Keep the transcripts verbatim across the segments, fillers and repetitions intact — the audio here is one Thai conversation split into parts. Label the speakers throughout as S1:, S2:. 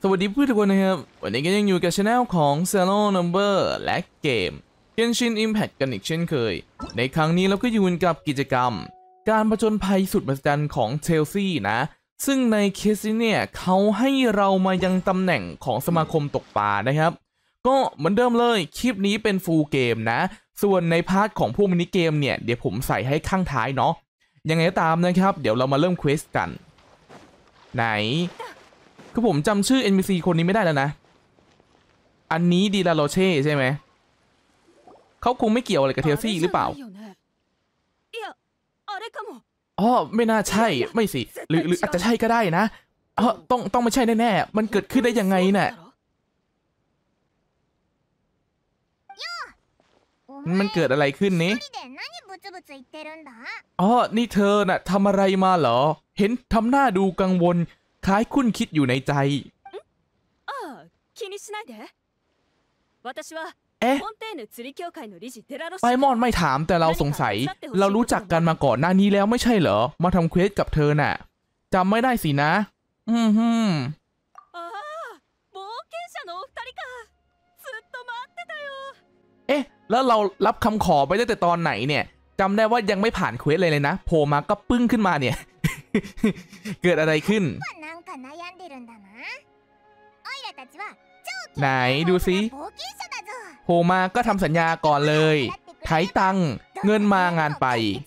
S1: สวัสดีเพื่อนทุกคนนะครับวันนี้ก็ยังอยู่กับช anel ของ Zero Number และเกม Genshin Impact กันอีกเช่นเคยในครั้งนี้เราก็อยู่กับกิจกรรมการผจญภัยสุดมหัศจรรย์ของเชลซีนะซึ่งในเคสนี้เนี่ยเขาให้เรามายังตำแหน่งของสมาคมตกปลานะครับก็เหมือนเดิมเลยคลิปนี้เป็นฟูลเกมนะส่วนในพาร์ทของพวกมินิเกมเนี่ยเดี๋ยวผมใส่ให้ข้างท้ายเนาะยังไงก็ตามนะครับเดี๋ยวเรามาเริ่มเควสกันไหนคือผมจำชื่อ เอ็น พี ซี คนนี้ไม่ได้แล้วนะอันนี้ดีลาโรเช่ใช่ไหมเขาคงไม่เกี่ยวอะไรกับเทลซี่หรือเปล่าอ๋อไม่น่าใช่ไม่สิหรือหรืออาจจะใช่ก็ได้นะเออต้องต้องไม่ใช่แน่ๆมันเกิดขึ้นได้ยังไงเนี่ยมันเกิดอะไรขึ้นนี้อ๋อนี่เธอน่ะทำอะไรมาเหรอเห็นทำหน้าดูกังวลคล้ายคุ้นคิดอยู่ในใจเอ๊ะไพมอนไม่ถามแต่เราสงสัยเรารู้จักกันมาก่อนหน้านี้แล้วไม่ใช่เหรอมาทำเควสกับเธอน่ะจำไม่ได้สินะอืมฮึมเอ๊ะแล้วเรารับคำขอไปตั้งแต่ตอนไหนเนี่ยจำได้ว่ายังไม่ผ่านเควสเลยเลยนะโผล่มาก็ปึ้งขึ้นมาเนี่ย เกิดอะไรขึ้นไหนดูสิโผล่มาก็ทำสัญญาก่อนเลยไถตังเงินมางานไป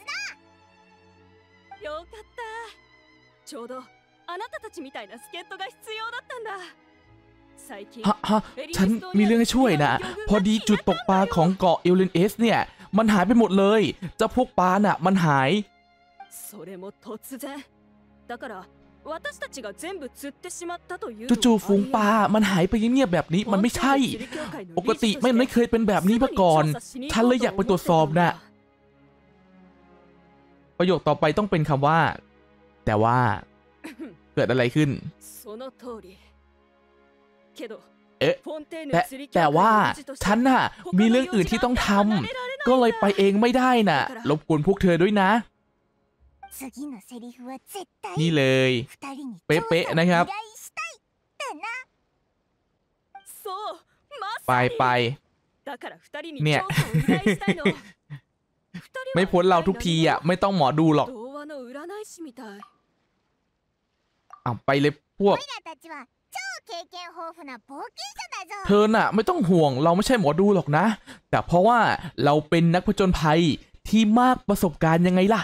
S1: ฮะฮะฉันมีเรื่องให้ช่วยนะพอดีจุดตกปลาของเกาะเอลเลนเอสเนี่ยมันหายไปหมดเลยเจ้าพวกปลาน่ะมันหายจู่ๆฝูงปลามันหายไปเงียบๆแบบนี้มันไม่ใช่ปกติไม่ไม่เคยเป็นแบบนี้มาก่อนฉันเลยอยากไปตรวจสอบนะประโยคต่อไปต้องเป็นคำว่าแต่ว่าเกิดอะไรขึ้นเอ๊ะแต่แต่ว่าฉันน่ะมีเรื่องอื่นที่ต้องทำก็เลยไปเองไม่ได้น่ะรบกวนพวกเธอด้วยนะนี่เลยเป๊ะๆนะครับไปไปเนี่ย ไม่พ้นเราทุกทีอ่ะไม่ต้องหมอดูหรอกเอาไปเลยพวกเธอน่ะไม่ต้องห่วงเราไม่ใช่หมอดูหรอกนะแต่เพราะว่าเราเป็นนักผจญภัยที่มากประสบการณ์ยังไงล่ะ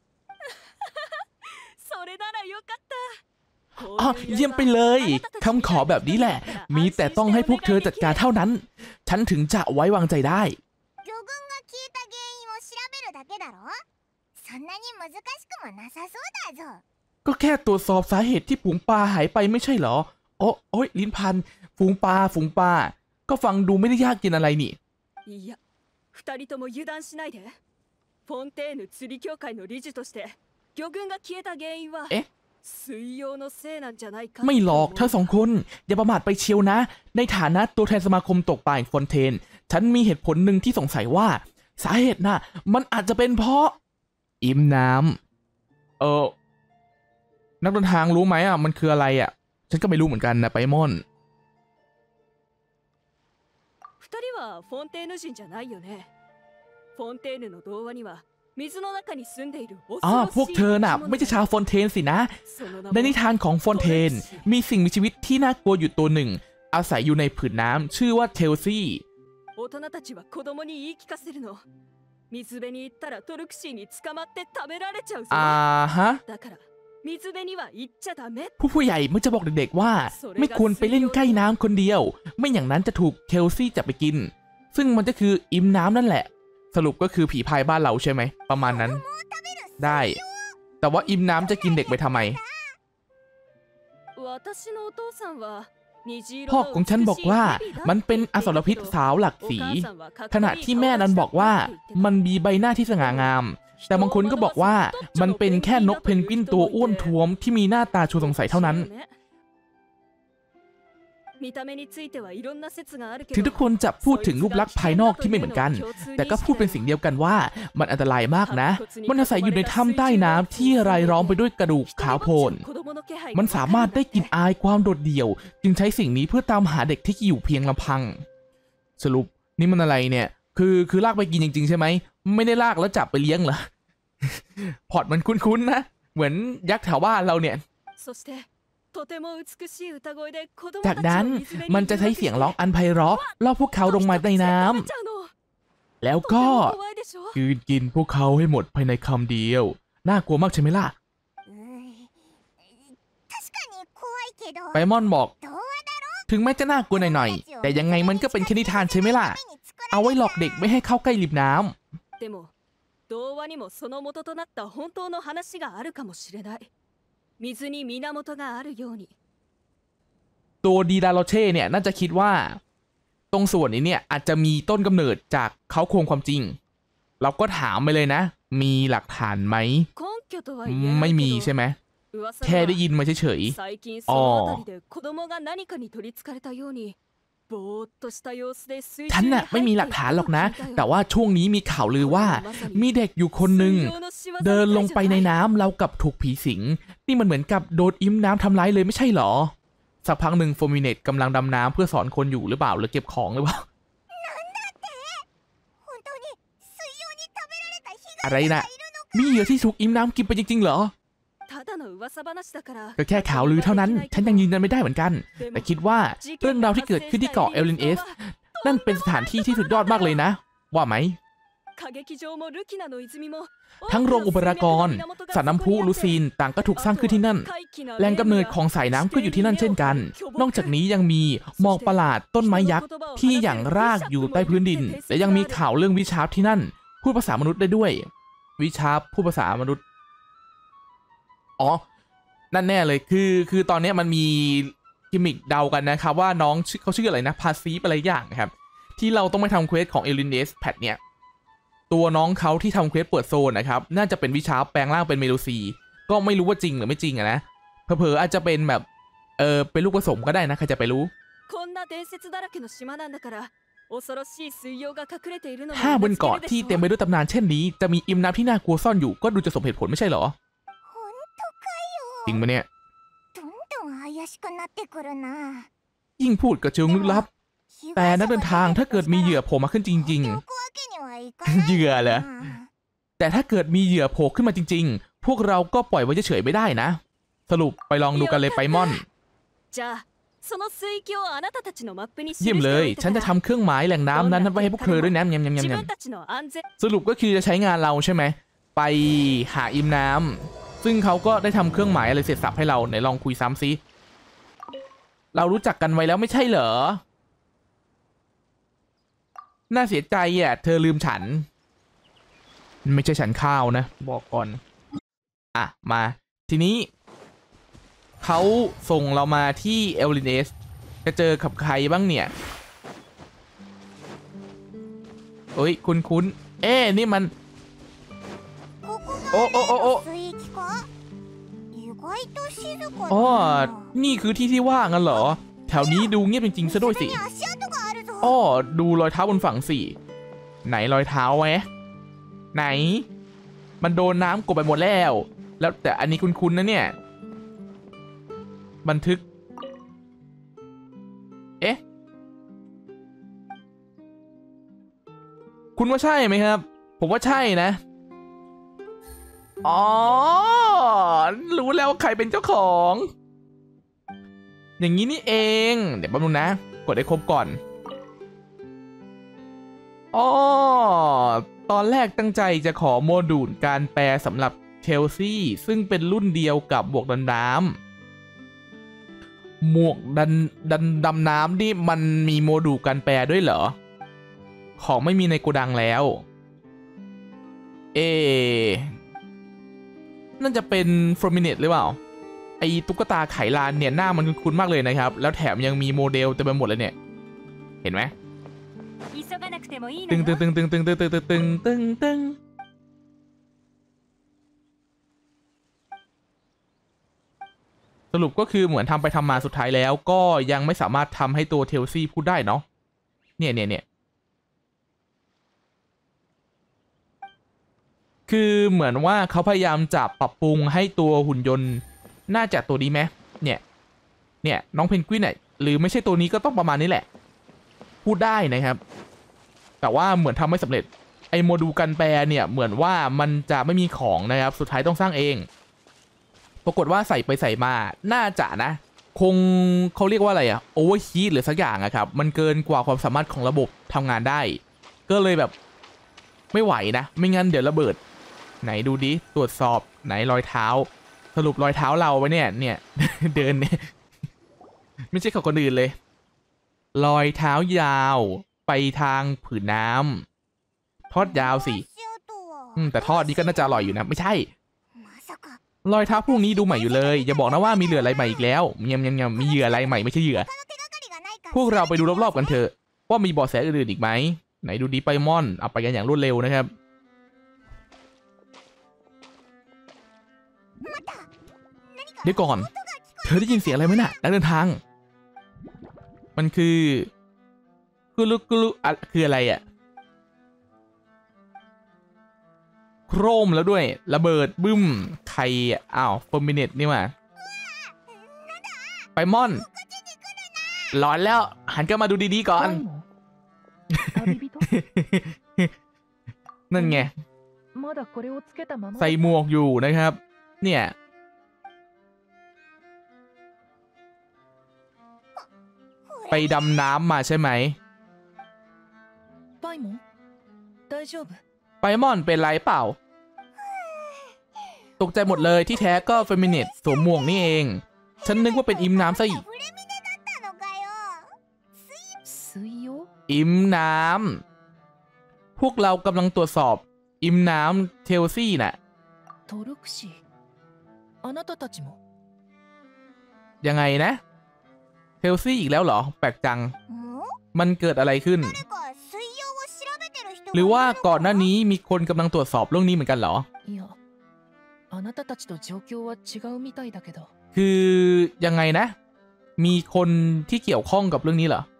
S1: อ๋อเยี่ยมไปเลยคำขอแบบนี้แหละมีแต่ต้องให้พวกเธอจัดการเท่านั้นฉันถึงจะไว้วางใจได้ก็แค่ตรวจสอบสาเหตุที่ฝูงปลาหายไปไม่ใช่เหรอโอ้โอ้ยลิ้นพันฝูงปลาฝูงปลาก็ฟังดูไม่ได้ยากเย็นอะไรนี่เอ๊ะไม่หรอกเธอสองคนอย่าประมาทไปเชียวนะในฐานะตัวแทนสมาคมตกปลาแห่งฟอนเทนฉันมีเหตุผลหนึ่งที่สงสัยว่าสาเหตุน่ะมันอาจจะเป็นเพราะอิ่มน้ำเออนักเดินทางรู้ไหมอ่ะมันคืออะไรอ่ะฉันก็ไม่รู้เหมือนกันนะไปมอนอ๋อพวกเธอน่ะไม่ใช่ชาวฟอนเทนสินะในนิทานของฟอนเทนมีสิ่งมีชีวิตที่น่ากลัวอยู่ตัวหนึ่งอาศัยอยู่ในผืนน้ำชื่อว่าเทลซี่อ่าฮะผู้ผู้ใหญ่มักจะบอกเด็กๆว่าไม่ควรไปเล่นใกล้น้ำคนเดียวไม่อย่างนั้นจะถูกเทลซี่จับไปกินซึ่งมันก็คืออิมน้ำนั่นแหละสรุปก็คือผีพายบ้านเราใช่ไหมประมาณนั้นได้แต่ว่าอิมน้ำจะกินเด็กไปทำไมพ่อของฉันบอกว่ามันเป็นอสรพิษสาวหลักสีขณะที่แม่นั้นบอกว่ามันมีใบหน้าที่สง่างามแต่บางคนก็บอกว่ามันเป็นแค่นกเพนกวินตัวอ้วนท้วมที่มีหน้าตาชวนสงสัยเท่านั้นถึงทุกคนจะพูดถึงรูปลักษณ์ภายนอกที่ไม่เหมือนกันแต่ก็พูดเป็นสิ่งเดียวกันว่ามันอันตรายมากนะมันอาศัยอยู่ในถ้ำใต้น้ำที่รายล้อมไปด้วยกระดูกขาวโพลนมันสามารถได้กลิ่นอายความโดดเดี่ยวจึงใช้สิ่งนี้เพื่อตามหาเด็กที่อยู่เพียงลำพังสรุปนี่มันอะไรเนี่ยคือคือลากไปกินจริงๆใช่ไหมไม่ได้ลากแล้วจับไปเลี้ยงเหรอ พอร์ตมันคุ้นๆนะเหมือนยักษ์แถวบ้านเราเนี่ยจากนั้นมันจะใช้เสียงร้องอันไพเราะล่อพวกเขาลงมาในน้ำแล้วก็กินกินพวกเขาให้หมดภายในคำเดียวน่ากลัวมากใช่ไหมล่ะไบมอนบอกถึงแม้จะน่ากลัวหน่อยๆแต่ยังไงมันก็เป็นแค่นิทานใช่ไหมล่ะเอาไว้หลอกเด็กไม่ให้เข้าใกล้ริมน้ำตัวดีดาโรเช่เนี่ยน่าจะคิดว่าตรงส่วนนี้เนี่ยอาจจะมีต้นกำเนิดจากเขาโครงความจริงเราก็ถามไปเลยนะมีหลักฐานไหมไม่มีใช่ไหมแค่ได้ยินมาเฉยๆอ๋อฉันน่ะไม่มีหลักฐานหรอกนะแต่ว่าช่วงนี้มีข่าวลือว่ามีเด็กอยู่คนหนึ่งเดินลงไปในน้ำเรากับถูกผีสิงนี่มันเหมือนกับโดนอิมน้ำทำร้ายเลยไม่ใช่หรอสักพักหนึ่งโฟมิเนตกำลังดำน้ำเพื่อสอนคนอยู่หรือเปล่าหรือเก็บของหรือเปล่าอะไรนะมีเหยื่อที่ถูกอิมน้ำกินไปจริงๆเหรอก็แค่ข่าวลือเท่านั้นฉันยังยืนยันไม่ได้เหมือนกันแต่คิดว่าเรื่องราวที่เกิดขึ้นที่เกาะเอลลินเอสนั่นเป็นสถานที่ที่สุดยอดมากเลยนะว่าไหมทั้งโรงอุปกรณ์สระน้ำพุลูซีนต่างก็ถูกสร้างขึ้นที่นั่นแหล่งกำเนิดของสายน้ำก็อยู่ที่นั่นเช่นกันนอกจากนี้ยังมีหมอกประหลาดต้นไม้ยักษ์ที่อย่างรากอยู่ใต้พื้นดินและยังมีข่าวเรื่องวิชาร์ปที่นั่นพูดภาษามนุษย์ได้ด้วยวิชาร์ปพูดภาษามนุษย์อ๋อนั่นแน่เลยคือคือตอนนี้มันมีกิมมิกเดากันนะครับว่าน้องเขาชื่ออะไรนะพาซีฟอะไรอย่างครับที่เราต้องไปทำเควสของเอลินเดสแพทเนี่ยตัวน้องเขาที่ทำเควสเปิดโซนนะครับน่าจะเป็นวิชาแปลงร่างเป็นเมโลซีก็ไม่รู้ว่าจริงหรือไม่จริงอะนะเผลอๆอาจจะเป็นแบบเออเป็นลูกผสมก็ได้นะใครจะไปรู้ถ้าบนเกาะที่เต็มไปด้วยตำนานเช่นนี้จะมีอิมน้ำที่น่ากลัวซ่อนอยู่ก็ดูจะสมเหตุผลไม่ใช่เหรอจริงปะเนี่ยยิ่งพูดก็เชิงลึกลับแต่นักเดินทางถ้าเกิดมีเหยื่อโผล่มาขึ้นจริงๆเหยื่อเหรอแต่ถ้าเกิดมีเหยื่อโผล่ขึ้นมาจริงๆพวกเราก็ปล่อยไว้เฉยๆไม่ได้นะสรุปไปลองดูกันเลยไปมอนเยี่ยมเลยฉันจะทำเครื่องหมายแหล่งน้ำนั้นไว้ให้พวกเธอด้วยนะยำยำยำยำสรุปก็คือจะใช้งานเราใช่ไหมไปหาอิมน้ำซึ่งเขาก็ได้ทำเครื่องหมายอะไรเสร็จสับให้เราไหนลองคุยซ้ำซิเรารู้จักกันไว้แล้วไม่ใช่เหรอน่าเสียใจอ่ะเธอลืมฉันไม่ใช่ฉันข้าวนะบอกก่อนอ่ะมาทีนี้เขาส่งเรามาที่เอลลินเอสจะเจอกับใครบ้างเนี่ยเอ้ยคุณคุณเอ๊นี่มันโอ้โอ้โอ้โอ้อ๋อนี่คือที่ที่ว่างกันเหรอแถวนี้ดูเงียบจริงๆซะด้วยสิอ้อดูรอยเท้าบนฝั่งสิไหนรอยเท้าไหมไหนมันโดนน้ำกลบไปหมดแล้วแล้วแต่อันนี้คุ้นๆนะเนี่ยบันทึกเอ๊ะคุณว่าใช่ไหมครับผมว่าใช่นะอ๋อรู้แล้วใครเป็นเจ้าของอย่างนี้นี่เองเดี๋ยวแป๊บนึงนะกดให้ครบก่อนอ๋อตอนแรกตั้งใจจะขอโมดูลการแปลสำหรับเชลซีซึ่งเป็นรุ่นเดียวกับหมวกดำน้ำหมวกดันดันดำน้ำนี่มันมีโมดูลการแปลด้วยเหรอของไม่มีในโกดังแล้วเอน่าจะเป็นฟอร์มิเนตหรือเปล่าไอตุ๊กตาไขลานเนี่ยหน้ามันคุ้นมากเลยนะครับแล้วแถมยังมีโมเดลเต็มไปหมดเลยเนี่ยเห็นไหมตึงตึงตึงตึงตึงตึงตึงตึงตึงตึงตึงสรุปก็คือเหมือนทำไปทำมาสุดท้ายแล้วก็ยังไม่สามารถทำให้ตัวเทลซี่พูดได้เนาะเนี่ยเนี่ยเนี่ยคือเหมือนว่าเขาพยายามจะปรับปรุงให้ตัวหุ่นยนต์น่าจะตัวนี้ไหมเนี่ยเนี่ยน้องเพนกวินเนี่ยหรือไม่ใช่ตัวนี้ก็ต้องประมาณนี้แหละพูดได้นะครับแต่ว่าเหมือนทำไม่สำเร็จไอโมดูลกันแปลเนี่ยเหมือนว่ามันจะไม่มีของนะครับสุดท้ายต้องสร้างเองปรากฏว่าใส่ไปใส่มาน่าจะนะคงเขาเรียกว่าอะไรอะโอเวอร์ฮีทหรือสักอย่างอะครับมันเกินกว่าความสามารถของระบบทำงานได้ก็เลยแบบไม่ไหวนะไม่งั้นเดี๋ยวระเบิดไหนดูดิตรวจสอบไหนรอยเท้าสรุปรอยเท้าเราไว้เนี่ยเนี่ย เดินเนี่ยไม่ใช่ของคนอื่นเลยรอยเท้ายาวไปทางผืนน้ำทอดยาวสิแต่ทอดนี้ก็น่าจะอร่อยอยู่นะไม่ใช่รอยเท้าพวกนี้ดูใหม่อยู่เลยอย่าบอกนะว่ามีเหลืออะไรใหม่อีกแล้วยังยังยังมีเหยื่ออะไรใหม่ไม่ใช่เหยื่อพวกเราไปดูรอบๆกันเถอะว่ามีเบาะแสอื่นๆอีกไหมไหนดูดิไปมอนเอาไปกันอย่างรวดเร็วนะครับเดี๋ยวก่อนเธอได้ยินเสียงอะไรไหมน่ะนักเดินทางมันคือกุลุกุลุอะคืออะไรอะโครมแล้วด้วยระเบิดบึ้มใครอ้าวเฟอร์มิเนตนี่มาไปมอนหลอนแล้วหันกลับมาดูดีๆก่อนนั่นไงใส่หมวกอยู่นะครับเนี่ยไปดำน้ำมาใช่ไหมไปมอนเป็นไรเปล่าตกใจหมดเลยที่แท้ก็เฟมินิตสวมหมวกนี่เองฉันนึกว่าเป็นอิมน้ำซะอีกอิมน้ำพวกเรากำลังตรวจสอบอิมน้ำเทลซี่น่ะยังไงนะเทลซี่อีกแล้วเหรอแปลกจังมันเกิดอะไรขึ้นหรือว่าก่อนหน้านี้มีคนกำลังตรวจสอบเรื่องนี้เหมือนกันเหรอคือยังไงนะมีคนที่เกี่ยวข้องกับเรื่องนี้เหรอ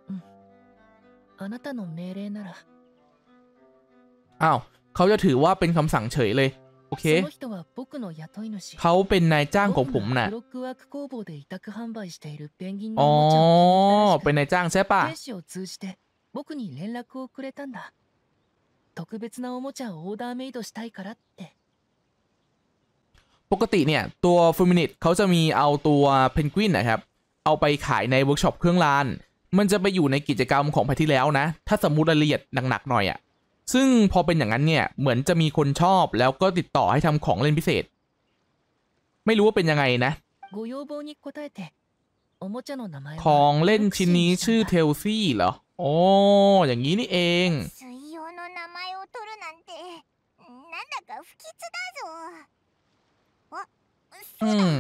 S1: อ้าวเขาจะถือว่าเป็นคำสั่งเฉยเลยโอเคเขาเป็นนายจ้างของผมน่ะอ๋อเป็นนายจ้างใช่ปะปกติเนี่ยตัวฟูมินิตเขาจะมีเอาตัวเพนกวินนะครับเอาไปขายในเวิร์กช็อปเครื่องรานมันจะไปอยู่ในกิจกรรมของแพทที่แล้วนะถ้าสมมุติรายละเอียดหนักๆหน่อยอะซึ่งพอเป็นอย่างนั้นเนี่ยเหมือนจะมีคนชอบแล้วก็ติดต่อให้ทำของเล่นพิเศษไม่รู้ว่าเป็นยังไงนะของเล่นชิ้นนี้ชื่อเทลซี่เหรอโอ้อย่างนี้นี่เองอืม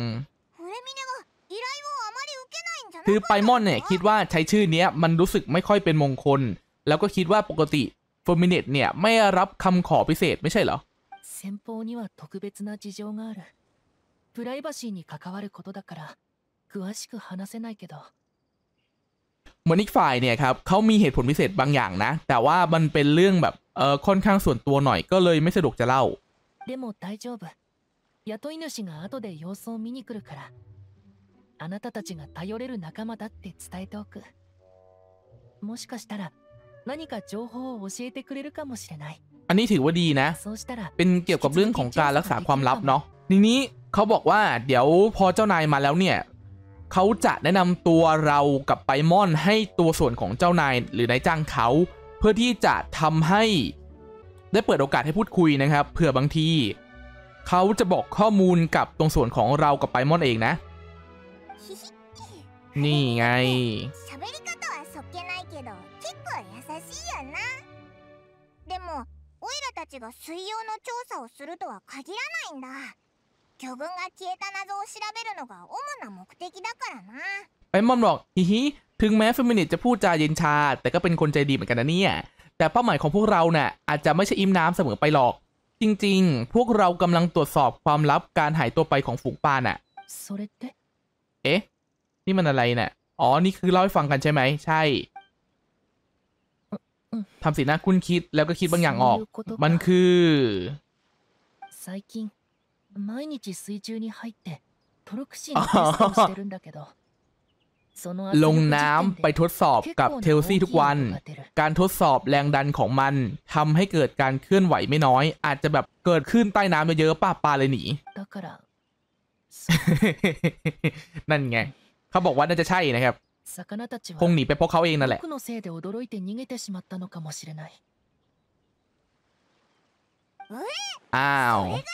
S1: คือไปมอนเนี่ยคิดว่าใช้ชื่อเนี้ยมันรู้สึกไม่ค่อยเป็นมงคลแล้วก็คิดว่าปกติเฟอร์มิเนตเนี่ยไม่รับคำขอพิเศษไม่ใช่เหรอเหมือนอีกฝ่ายเนี่ยครับเขามีเหตุผลพิเศษบางอย่างนะแต่ว่ามันเป็นเรื่องแบบเออค่อนข้างส่วนตัวหน่อยก็เลยไม่สะดวกจะเล่า雇い主が後で様子を見に来るからあなたたちが頼れる仲間だって伝えておくもしかしたら何か情報を教えてくれるかもしれないอันนี้ถือว่าดีนะเป็นเกี่ยวกับเรื่องของการรักษาความลับเนาะทีนี้เขาบอกว่าเดี๋ยวพอเจ้านายมาแล้วเนี่ยเขาจะแนะนำตัวเรากับไปมอนให้ตัวส่วนของเจ้านายหรือนายจ้างเขาเพื่อที่จะทำให้ได้เปิดโอกาสให้พูดคุยนะครับเผื่อบางทีเขาจะบอกข้อมูลกับตรงส่วนของเรากับไปมอนเองนะนี่ไงไปมอนบอกฮิฮิถึงแม้เฟมินิตจะพูดจาเย็นชาแต่ก็เป็นคนใจดีเหมือนกันนะเนี่ยแต่เป้าหมายของพวกเราเนี่ยอาจจะไม่ใช่อิมน้ำเสมอไปหรอกจริงๆพวกเรากำลังตรวจสอบความลับการหายตัวไปของฝูงปลาน่ะเอ๊ะนี่มันอะไรน่ะอ๋อนี่คือเล่าให้ฟังกันใช่ไหมใช่ทำสีหน้าคุ้นคิดแล้วก็คิดบางอย่างออกมันคือ
S2: トルクシーのテストをしてるんだけどその圧
S1: ลง
S2: 力
S1: น้ำ
S2: 実
S1: ไป
S2: 験で
S1: ทดสอบกับ
S2: 結構
S1: เทลซี่
S2: な
S1: ทุ
S2: 大
S1: ก
S2: きい
S1: วัน
S2: 音が出る
S1: การทดสอบแรงดันของมันทำให้เกิดการเคลื่อนไหวไม่น้อย อาจจะแบบเกิดขึ้นใต้น้ำเยอะๆป้าปลาเลยหนี
S2: だからそ
S1: นั่นไง เขาบอกว่าน่าจะใช่นะครับ
S2: 魚たち
S1: คง
S2: は
S1: หนีไปเพราะเขาเองนั่นแหละ
S2: 僕のせいで驚いて逃げてしまったのかもしれない
S1: อ้าว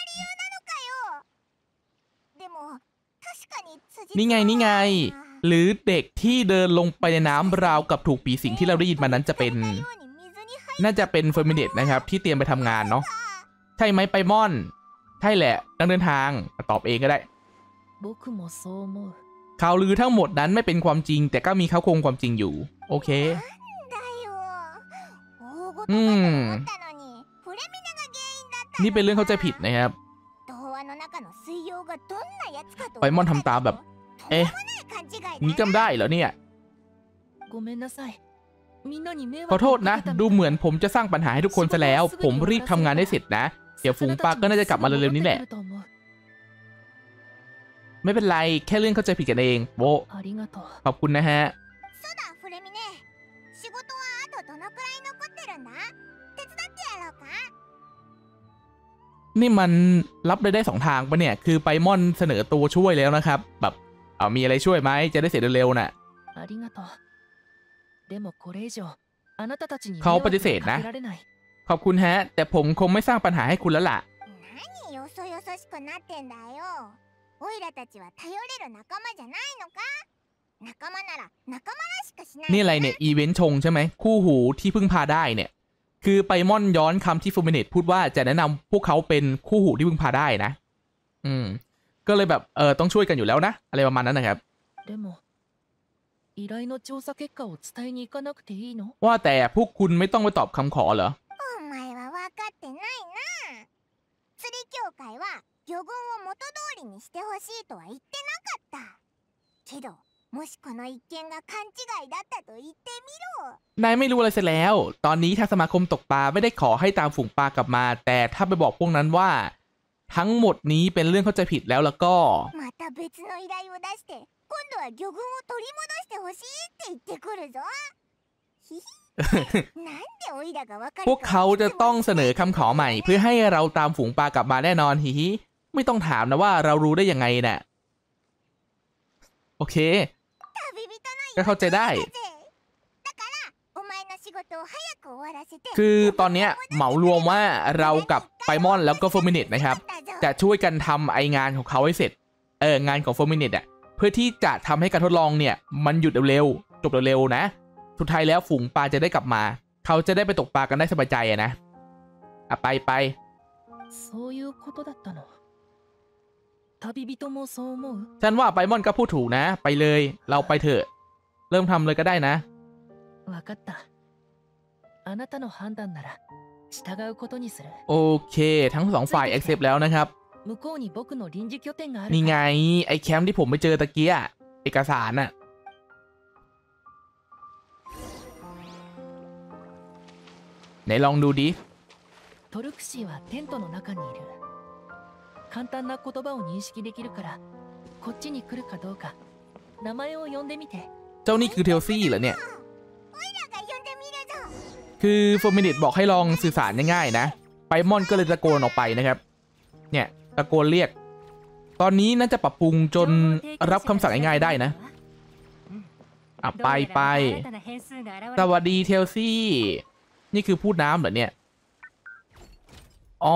S3: でも確かに辻
S1: นี่ไงนี่ไง หรือเด็กที่เดินลงไปในน้ำราวกับถูกผีสิงที่เราได้ยินมานั้นจะเป็น น่าจะเป็นเฟอร์มิเนตนะครับที่เตรียมไปทำงานเนาะ ใช่ไหมไปมอน ใช่แหละนักเดินทางตอบเองก็ได้
S2: 僕もそう思う
S1: ข่าวลือทั้งหมดนั้นไม่เป็นความจริง แต่ก็มีเขาโครงความจริงอยู่ โอเค
S3: だよ大ごと
S1: う
S3: だと
S1: ん
S3: 思ったのにフレミナが原因だった
S1: นี่เป็นเรื่องเข้าใจผิดนะครับ
S3: 童話の中の水曜がどんなやつかと
S1: ไปมอนทำตามแบบ เอ๊ะ
S3: 勘違い
S1: นี่
S3: だ
S1: จำได้เหรอเนี่ย
S2: ごめんなさいみんなに迷
S1: ขอ
S2: 惑
S1: โท
S2: を
S1: ษนะ
S2: かけたみ
S1: ดู
S2: たい
S1: เหมือนผมจะสร้างปัญหาให้ทุกคนซะแล้ว ผมรีบทำงานให้เสร็จนะ เดี๋ยวฝูงปลาก็น่าจะกลับมาเร็วๆนี้แหละ ไม่เป็นไร แค่เรื่องเข้าใจผิดกันเองโบะ
S2: ありがとう
S1: ขอบคุณนะฮะ
S3: そうだフレミネ仕事はあとどのくらい残ってるんだ手伝ってやろうか
S1: นี่มันรับได้ได้สองทางปะเนี่ย คือไปมอนเสนอตัวช่วยแล้วนะครับ แบบเอามีอะไรช่วยไหมจะได้เสร็จเร็วๆน่ะ
S2: ありがとうでもこれ以上あなたたちに迷
S1: เขา
S2: 惑
S1: ปฏิเสธ
S2: を
S1: นะ
S2: かけられない
S1: ขอบคุณฮะ แต่ผมคงไม่สร้างปัญหาให้คุณแล้วล่ะ
S3: 何よそよそしくなってんだよオイラたちは頼れる仲間じゃないのか仲間なら仲間らしくしない
S1: นี่อะไรเนี่ย อีเวนต์ชงใช่ไหม คู่หูที่พึ่งพาได้เนี่ย คือไปมอนย้อนคำที่ฟูมิเนตพูดว่าจะแนะนำพวกเขาเป็นคู่หูที่พึ่งพาได้นะ อืม ก็เลยแบบเออต้องช่วยกันอยู่แล้วนะ อะไรประมาณนั้นนะครับ
S2: でも依頼の調査結果を伝えに行かなくていいの
S1: ว่าแต่พวกคุณไม่ต้องไปตอบคำขอเหรอ
S3: お前は分かってないな釣り協会は魚群を元通りにしてほしいとは言ってなかったけどもしこの一件が勘違いだったと言ってみろ
S1: นายไม่รู้อะไรเสียแล้ว ตอนนี้ทางสมาคมตกปลาไม่ได้ขอให้ตามฝูงปลากลับมา แต่ถ้าไปบอกพวกนั้นว่า ทั้งหมดนี้เป็นเรื่องเข้าใจผิดแล้วแล้วก็
S3: また別の依頼を出して今度は魚群を取り戻してほしいって言ってくるぞひひなんでオイラが分かる
S1: พวกเขาจะต้องเสนอคำขอใหม่ เพื่อให้เราตามฝูงปลากลับมาแน่นอนฮิฮิไม่ต้องถามนะว่าเรารู้ได้ยังไงน่ะ โอเค
S3: 旅人の
S1: ก็เข้าใจได้
S3: だぜだからお前の仕事を早く終わらせて
S1: คือตอนเนี้ยเหมารวมว่าเรากับไปมอนแล้วก็เฟอร์มิเนตนะครับ จะช่วยกันทำไองานของเขาให้เสร็จ เอองานของเฟอร์มิเนตอ่ะ เพื่อที่จะทำให้การทดลองเนี่ย มันหยุดเร็วๆจบเร็วๆนะ สุดท้ายแล้วฝูงปลาจะได้กลับมา เขาจะได้ไปตกปลากันได้สบายใจอะนะอ่ะไปไป
S2: そういうことだったの旅人もそう思う
S1: ฉันว่าไปมอนก็พูดถูกนะ ไปเลย เราไปเถอะ เริ่มทำเลยก็ได้นะ
S2: わかったあなたの判断なら従うことにする
S1: โอเค ทั้งสองฝ่าย accept แล้วนะครับ
S2: 向こうに僕の臨時拠点がある
S1: นี่
S2: か
S1: ไง
S2: ら
S1: ไอ้แคมป์ที่ผมไปเจอตะเกียะเอกสารน่ะ ไหนลองดูดิ
S2: トルクシーはテントの中にいる簡単な言葉を認識できるからこっちに来るかどうか名前を呼んでみて
S1: เจ้านี่คือเทลซี่เหรอเนี่ย
S3: オイラが呼んでみるぞ
S1: คือฟอร์มินิตบอกให้ลองสื่อสารง่ายๆนะ ไปมอนก็เลยตะโกนออกไปนะครับ เนี่ยตะโกนเรียก ตอนนี้น่าจะปรับปรุงจนรับคำสั่งง่ายๆได้นะอ่ะไปไปสวัสดีเทลซี่ นี่คือพูดน้ำเหรอเนี่ยอ๋อ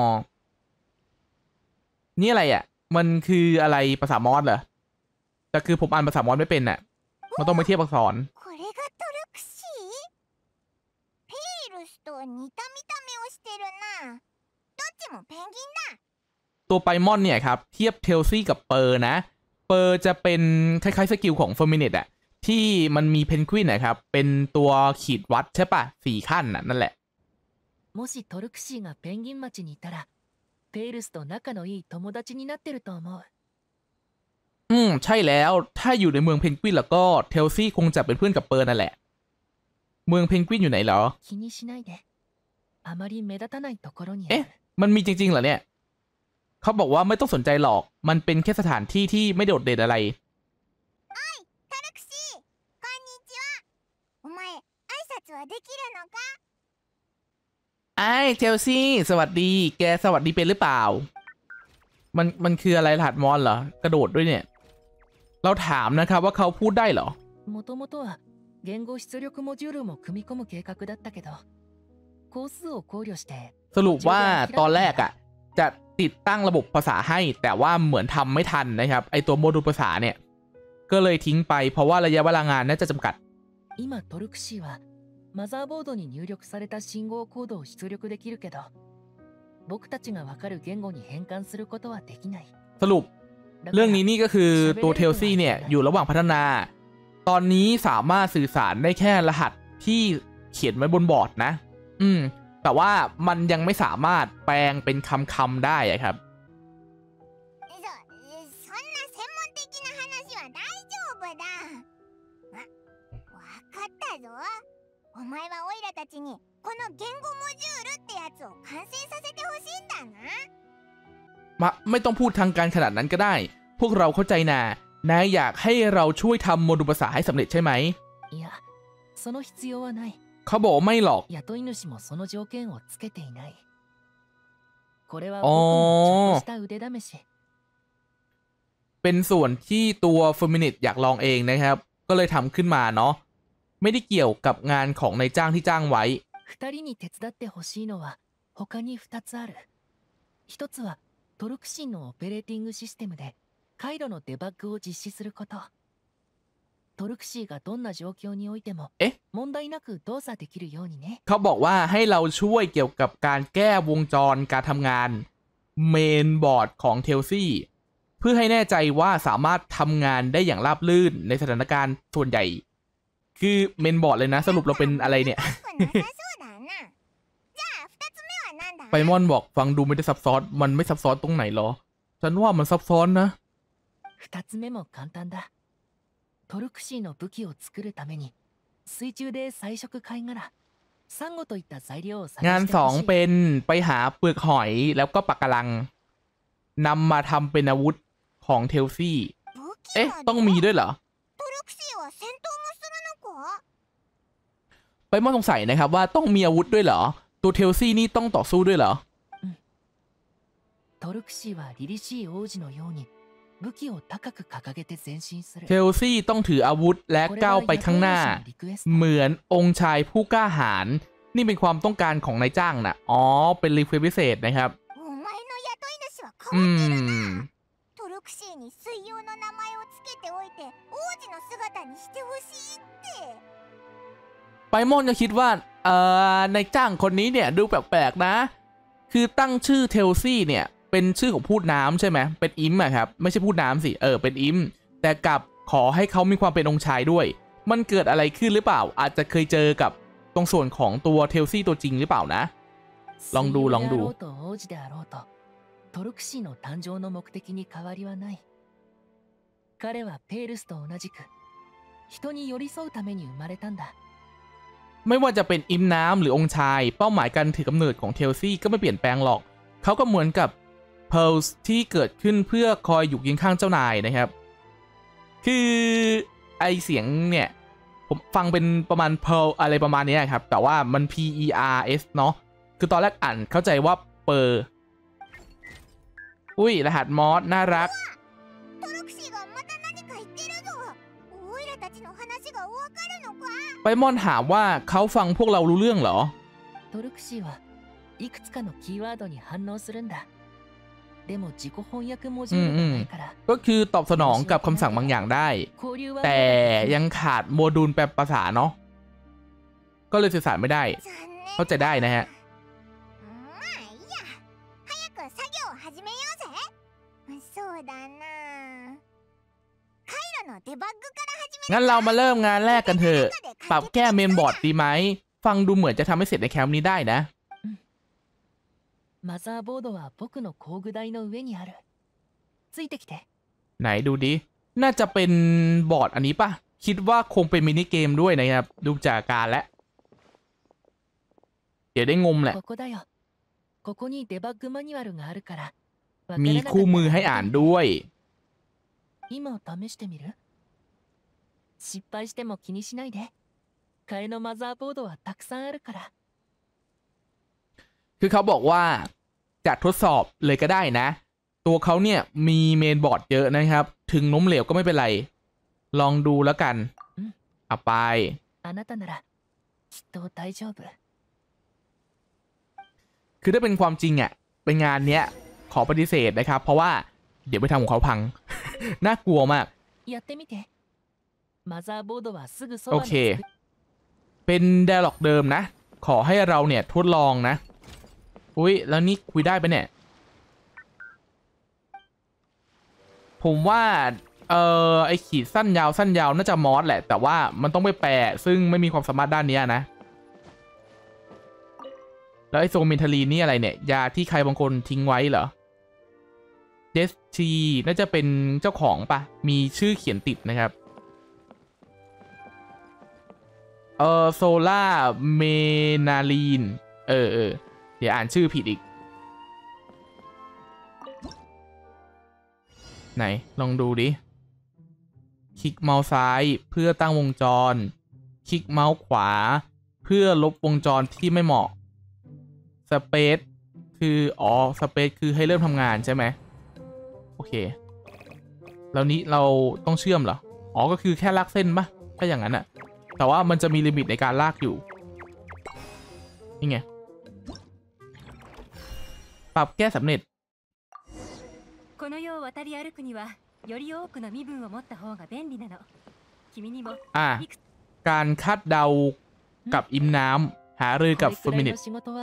S1: นี่อะไรอ่ะ มันคืออะไรภาษามอสเหรอ แต่คือผมอ่านภาษามอสไม่เป็นน่ะ มันต้องไปเทียบอักษร
S3: これがトルクシーペイルスと似た見た目をしてるなどっちもペンギンだ
S1: ตัวไปมอนเนี่ยครับ เทียบเทลซี่กับเปอร์นะ เปอร์จะเป็นคล้ายๆสกิลของเฟอร์มิเนตอะที่มันมีเพนกวินนะครับ เป็นตัวขีดวัดใช่ปะสี่ขั้นน่ะนั่นแหละ
S2: もしトルクシーがペンギン町にいたらペイルスと仲のいい友達になってると思う
S1: อืม ใช่แล้ว ถ้าอยู่ในเมืองเพนกวินแล้วก็เทลซี่คงจะเป็นเพื่อนกับเปอร์นั่นแหละ เมืองเพนกวินอยู่ไหนเหรอ
S2: 気にしないであまり目立たないところにあ
S1: เอ๊ะ
S2: る
S1: มันมีจริงๆเหรอเนี่ยเขาบอกว่าไม่ต้องสนใจหรอกมันเป็นแค่สถานที่ที่ไม่โดดเด่นอะไร
S3: タルクシーこんにちはお前挨拶はできるのか
S1: ไอ้เชลซีสวัสดีแกสวัสดีเป็นหรือเปล่ามันมันคืออะไรรหัสมอนเหรอกระโดดด้วยเนี่ยเราถามนะครับว่าเขาพูดได้เหรอ
S2: もともとは言語出力モジュールも組み込む計画だったけど工数を考慮して
S1: สรุปว่าตอนแรกอ่ะจะติดตั้งระบบภาษาให้แต่ว่าเหมือนทำไม่ทันนะครับไอตัวโมดูลภาษาเนี่ยก็เลยทิ้งไปเพราะว่าระยะเวลางานน่าจะจำกัด
S2: 今トルクシーはマザーボードに入力された信号コードを出力できるけど僕たちがわかる言語に変換することはできない
S1: สรุปเรื่องนี้นี่ก็คือตัวเทลซี่เนี่ยอยู่ระหว่างพัฒนาตอนนี้สามารถสื่อสารได้แค่รหัสที่เขียนไว้บนบอร์ดนะอืมแต่ว่ามันยังไม่สามารถแปลงเป็นคำคำได้ครับ
S3: そんな専門的な話は大丈夫だあ、わかったぞお前はオイラたちにこの言語モジュールってやつを完成させてほしいんだな
S1: มาไม่ต้องพูดทางการขนาดนั้นก็ได้พวกเราเข้าใจนะนายอยากให้เราช่วยทำโมดูลภาษาให้สำเร็จใช่ไหม
S2: いやその必要はない
S1: เขาบอกไม่หรอก
S2: 雇い主もその条件をつけていないこれは僕のちょっとした腕試し
S1: เป็นส่วนที่ตัวเฟอร์มินิตอยากลองเองนะครับก็เลยทำขึ้นมาเนาะไม่ได้เกี่ยวกับงานของนายจ้างที่จ้างไว้
S2: ふたりに手伝ってほしいのは他にふたつあるひとつはトルクシンのオペレーティングシステムで回路のデバッグを実施することトルクシーがどんな状況においても問題なく動作できるようにね
S1: เขาบอกว่าให้เราช่วยเกี่ยวกับการแก้วงจรการทำงานเมนบอร์ดของเทลซี่เพื่อให้แน่ใจว่าสามารถทำงานได้อย่างราบรื่นในสถานการณ์ส่วนใหญ่คือเมนบอร์ดเลยนะสรุปเราเป็นอะไรเนี่ยไปมอนบอกฟังดูไม่ได้ซับซ้อนมันไม่ซับซ้อนตรงไหนหรอฉันว่ามันซับซ้อนนะ
S2: ふたつめも簡単だトルクシーの武器を作るために水中で彩色貝殻サンゴといった材料を探してほしい
S1: งานสองเป็นไปหาเปลือกหอยแล้วก็ปะการังนำมาทำเป็นอาวุธของเทลซี่เอ๊ะต้องมีด้วยเหรอไปมอนสงสัยนะครับว่าต้องมีอาวุธด้วยเหรอตัวเทลซี่นี่ต้องต่อสู้ด้วยเหรอ
S2: トルクシーはリリシー王子のように武器を高く掲げて前進する
S1: เทลซี่ต้องถืออาวุธและก้าวไปข้างหน้าเหมือนองค์ชายผู้กล้าหาญนี่เป็นความต้องการของนายจ้างนะอ๋อเป็นรีเควสพิเศษนะครับอืม
S3: トルクシーに水曜の名前をつけておいて王子の姿にしてほしいって
S1: ไปมอนจะคิดว่าเอ่อนายจ้างคนนี้เนี่ยดูแปลกๆนะคือตั้งชื่อเทลซี่เนี่ยเป็นชื่อของพูดน้ำใช่ไหมเป็นอิมอะครับไม่ใช่พูดน้ำสิเออเป็นอิมแต่กลับขอให้เขามีความเป็นองค์ชายด้วยมันเกิดอะไรขึ้นหรือเปล่าอาจจะเคยเจอกับตรงส่วนของตัวเทลซี่ตัวจริงหรือเปล่านะลองดูลองดู
S2: トルクシーの誕生の目的に変わりはない彼はペールスと同じく人に寄り添うために生まれたんだ
S1: ไม่ว่าจะเป็นอิมน้ำหรือองค์ชายเป้าหมายการถือกำเนิดของเทลซี่ก็ไม่เปลี่ยนแปลงหรอกเขาก็เหมือนกับเพลส์ที่เกิดขึ้นเพื่อคอยอยู่เคียงข้างเจ้านายนะครับคือไอเสียงเนี่ยผมฟังเป็นประมาณเพลอะไรประมาณนี้ครับแต่ว่ามัน P E R S เนาะคือตอนแรกอ่านเข้าใจว่าเปอร์อุ้ยรหัสมอสน่ารักไปมอนถามว่าเขาฟังพวกเรารู้เรื่องเหรอ
S2: トルクシーはいくつかのキーワードに反応するんだでも自己翻訳モジュールがないから
S1: ก็คือตอบสนองกับคำสั่งบางอย่างได้แต่ยังขาดโมดูลแปลภาษาเนาะก็เลยสื่อสารไม่ได้เข้าใจได้นะฮะงั้นเรามาเริ่มงานแรกกันเถอะปรับแก้เมนบอร์ดดีไหมฟังดูเหมือนจะทำให้เสร็จในแคมป์นี้ได้นะ
S2: マザーボードは僕の工具台の上にあるついてきて
S1: ไหนดูดิน่าจะเป็นบอร์ดอันนี้ป่ะคิดว่าคงเป็นมินิเกมด้วยนะครับดูจากการและเดี๋ยวได้งมแหละ
S2: ここだよここにデバッグマニュアルがあるから
S1: มีคู่มือให้อ่านด้วย
S2: 今試してみる失敗しても気にしないで替えのマザーボードはたくさんあるから
S1: คือเขาบอกว่าจะทดสอบเลยก็ได้นะ ตัวเขาเนี่ยมีเมนบอร์ดเยอะนะครับ ถึงล้มเหลวก็ไม่เป็นไร ลองดูแล้วกันเอาไป
S2: あなたならきっと大丈夫
S1: คือถ้าเป็นความจริงอ่ะเป็นงานเนี้ยขอปฏิเสธนะครับ เพราะว่าเดี๋ยวไปทำของเขาพัง น่ากลัวมาก
S2: やってみてマザーボードはすぐそばに
S1: โอเคเป็นไดอะล็อกเดิมนะ ขอให้เราเนี่ยทดลองนะอุ้ยแล้วนี่คุยได้ปะเนี่ยผมว่าเอ่อไอขีดสั้นยาวสั้นยาวน่าจะมอสแหละแต่ว่ามันต้องไปแปลซึ่งไม่มีความสามารถด้านนี้นะแล้วไอโซมินทารีนนี่อะไรเนี่ยยาที่ใครบางคนทิ้งไว้เหรอเดสทีน่าจะเป็นเจ้าของปะมีชื่อเขียนติดนะครับเออโซล่าเมนาลีนเออเออเดี๋ยวอ่านชื่อผิดอีกไหนลองดูดิคลิกเมาส์ซ้ายเพื่อตั้งวงจรคลิกเมาส์ขวาเพื่อลบวงจรที่ไม่เหมาะสเปซคืออ๋อสเปซคือให้เริ่มทำงานใช่ไหมโอเคแล้วนี้เราต้องเชื่อมเหรออ๋อก็คือแค่ลากเส้นปะถ้าอย่างนั้นอะแต่ว่ามันจะมีลิมิตในการลากอยู่นี่ไงปรับแก้สำเร็จ
S4: この世を渡り歩くにはより多くの身分を持った方が便利なの君にも
S1: อ่ะการคาดเดากับอิมน้ำหารือกับฟูมินิต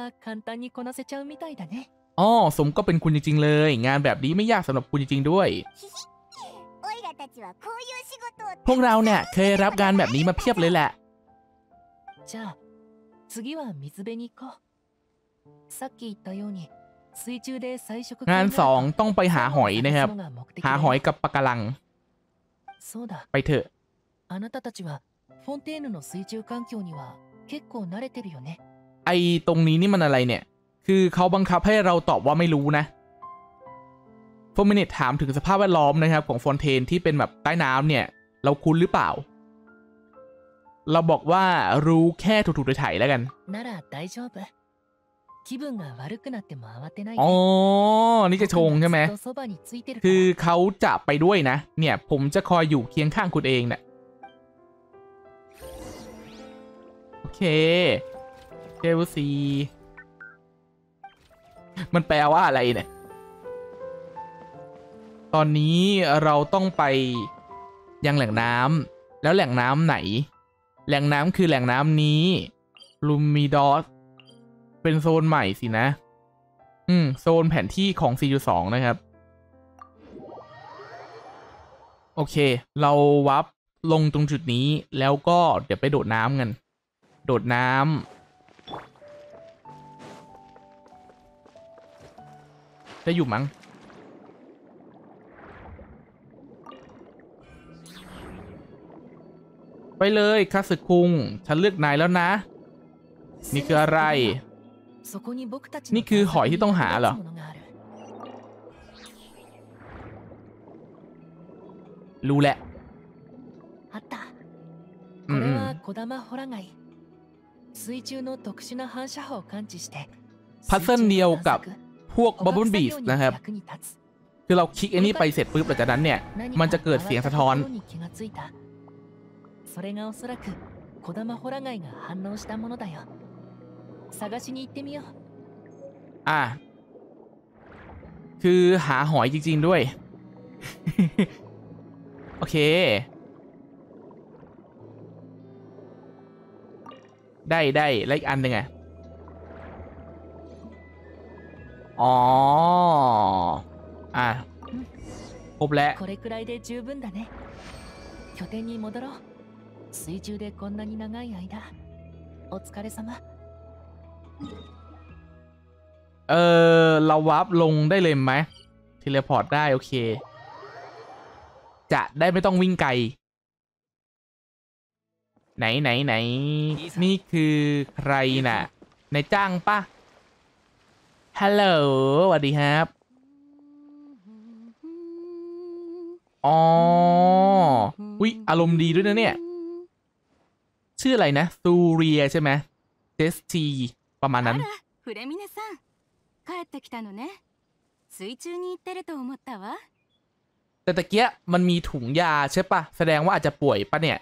S1: อ๋อสมก็เป็นคุณจริงๆเลยงานแบบนี้ไม่ยากสำหรับคุณจริงๆด้วยพวกเราเนี่ยเคยรับงานแบบนี้มาเพียบเลยแหละงานสองต้องไปหาหอยนะครับหาหอยกับปะการังไปเถอะไอตรงนี้นี่มันอะไรเนี่ยคือเขาบังคับให้เราตอบว่าไม่รู้นะโฟมินิตถามถึงสภาพแวดล้อมนะครับของฟอนเทนที่เป็นแบบใต้น้ำเนี่ยเราคุ้นหรือเปล่าเราบอกว่ารู้แค่ถูกๆไถ่ๆแล้วกันอ๋อนี่จะชงใช่ไหมคือเขาจะไปด้วยนะเนี่ยผมจะคอยอยู่เคียงข้างคุณเองเนี่ยโอเคเจลซีมันแปลว่าอะไรเนี่ยตอนนี้เราต้องไปยังแหล่งน้ำแล้วแหล่งน้ำไหนแหล่งน้ำคือแหล่งน้ำนี้ลูมิดอสเป็นโซนใหม่สินะอืมโซนแผนที่ของ สี่จุดสอง นะครับโอเคเราวับลงตรงจุดนี้แล้วก็เดี๋ยวไปโดดน้ำกันโดดน้ำได้อยู่มั้งไปเลยคาสึคุงฉันเลือกนายแล้วนะนี่คืออะไรนี่คือหอยที่ต้องหาเหรอรู้แหละอืมพัซเซิลเดียวกับพวกบับเบิ้ลบีสนะครับคือเราคลิกไอ้นี่ไปเสร็จปุ๊บหลังจากนั้นเนี่ยมันจะเกิดเสียงสะท้อน
S2: それがおそらく小玉ホラ貝が反応したものだよ探しに行ってみよう
S1: อ่ะคือหาหอยจริงๆด้วย โอเคได้ได้แล้วอีกอันหนึ่งไงอ๋ออ่ะครบแล้ว
S2: これくらいで十分だね拠点に戻ろう水中でこんなに長い間お疲れ様
S1: เออเราวาร์ปลงได้เลยไหมเทเลพอร์ตได้โอเคจะได้ไม่ต้องวิ่งไกลไหนไหนไหนนี่คือใครน่ะนายจ้างปะฮัลโหลสวัสดีครับอ๋ออุ๊ยอารมณ์ดีด้วยนะเนี่ยชื่ออะไรนะซูเรียใช่ไหมเจสทีประมาณนั้น
S4: あらフレミネさん帰ってきたのね水中に行ってると思ったわ
S1: แต่ตะเกียมันมีถุงยาใช่ปะแสดงว่าอาจจะป่วยปะเนี่ย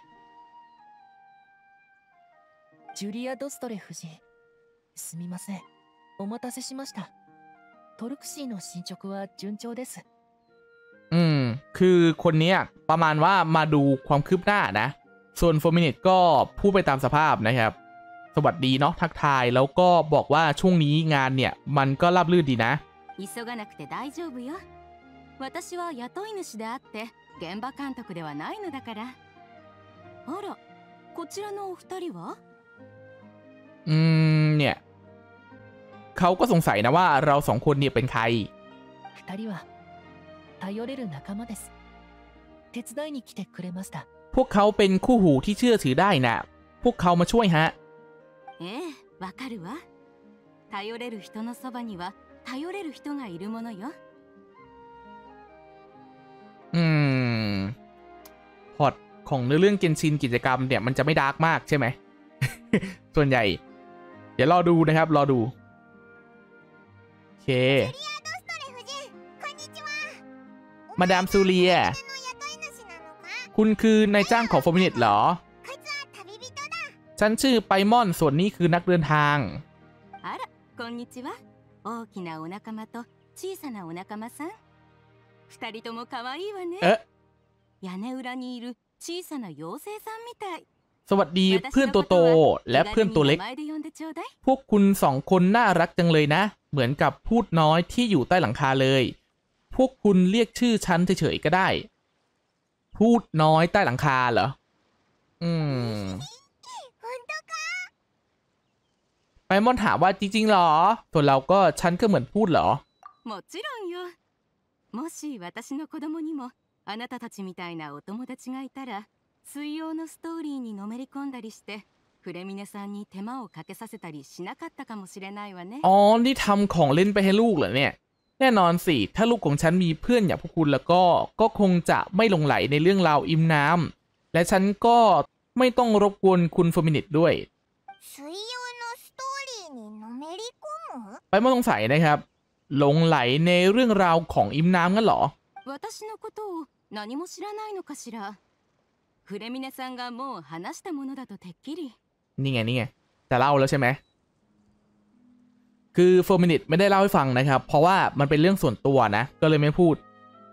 S2: ジュリア・ドストレ夫人、すみません。お待たせしました。トルクシーの進捗は順調です。
S1: อืมคือคนเนี้ยประมาณว่ามาดูความคืบหน้านะส่วนโฟมินิตก็พูดไปตามสภาพนะครับสวัสดีเนาะทักทายแล้วก็บอกว่าช่วงนี้งานเนี่ยมันก็ราบรื่นดีนะ
S4: 急がなくて大丈夫よ私は雇い主であって現場監督ではないのだからあらこちらのお二人は
S1: อืมเนี่ยเขาก็สงสัยนะว่าเราสองคนเนี่ยเป็นใคร
S2: 二人は頼れる仲間です。手伝いに来てくれました。
S1: พวกเขาเป็นคู่หูที่เชื่อถือได้นะพวกเขามาช่วยฮะ
S4: ええわかるわ頼れる人のそばには頼れる人がいるものよ
S1: อืมพอร์ตของเนื้อเรื่องเกนชินกิจกรรมเนี่ยมันจะไม่ดาร์กมากใช่ไหม ส่วนใหญ่เดี๋ยวรอดูนะครับรอดูโอเคมาดามซูเลียคุณคือนายจ้างของโฟมินิตเหรอฉันชื่อไปมอนส่วนนี้คือนักเดินทาง
S4: あらこんにちは大きなお仲間と小さなお仲間さん二人とも可愛いわね
S1: เอ๊ะ
S4: 屋根裏にいる小さな妖精さんみたい
S1: สวัสดีเพื่อนตัวโตและเพื่อนตัวเล็กพวกคุณสองคนน่ารักจังเลยนะเหมือนกับพูดน้อยที่อยู่ใต้หลังคาเลยพวกคุณเรียกชื่อฉันเฉยๆก็ได้พูดน้อยใต้หลังคาเหรออืมไปมอนถามว่าจริงๆหรอส่วนเราก็ฉันก็เหมือนพูดเหรอ
S4: もちろんよもし私の子供にもあなたたちみたいなお友達がいたら水曜のストーリーにのめり込んだりしてフレミネさんに手間をかけさせたりしなかったかもしれないわね
S1: อ๋อนี่ทำของเล่นไปให้ลูกเหรอเนี่ยแน่นอนสิถ้าลูกของฉันมีเพื่อนอย่างพวกคุณแล้วก็ก็คงจะไม่หลงไหลในเรื่องราวอิมน้ำและฉันก็ไม่ต้องรบกวนคุณโฟมินิตด้วยไปไม่สงสัยนะครับหลงไหลในเรื่องราวของอิมน้ำงั้นเหรอ
S4: 私のことを何も知らないのかしらフレミネさんがもう話したものだとてっきり
S1: นี่ไงนี่ไงจะเล่าแล้วใช่ไหมคือโฟมินิตไม่ได้เล่าให้ฟังนะครับเพราะว่ามันเป็นเรื่องส่วนตัวนะก็เลยไม่พูด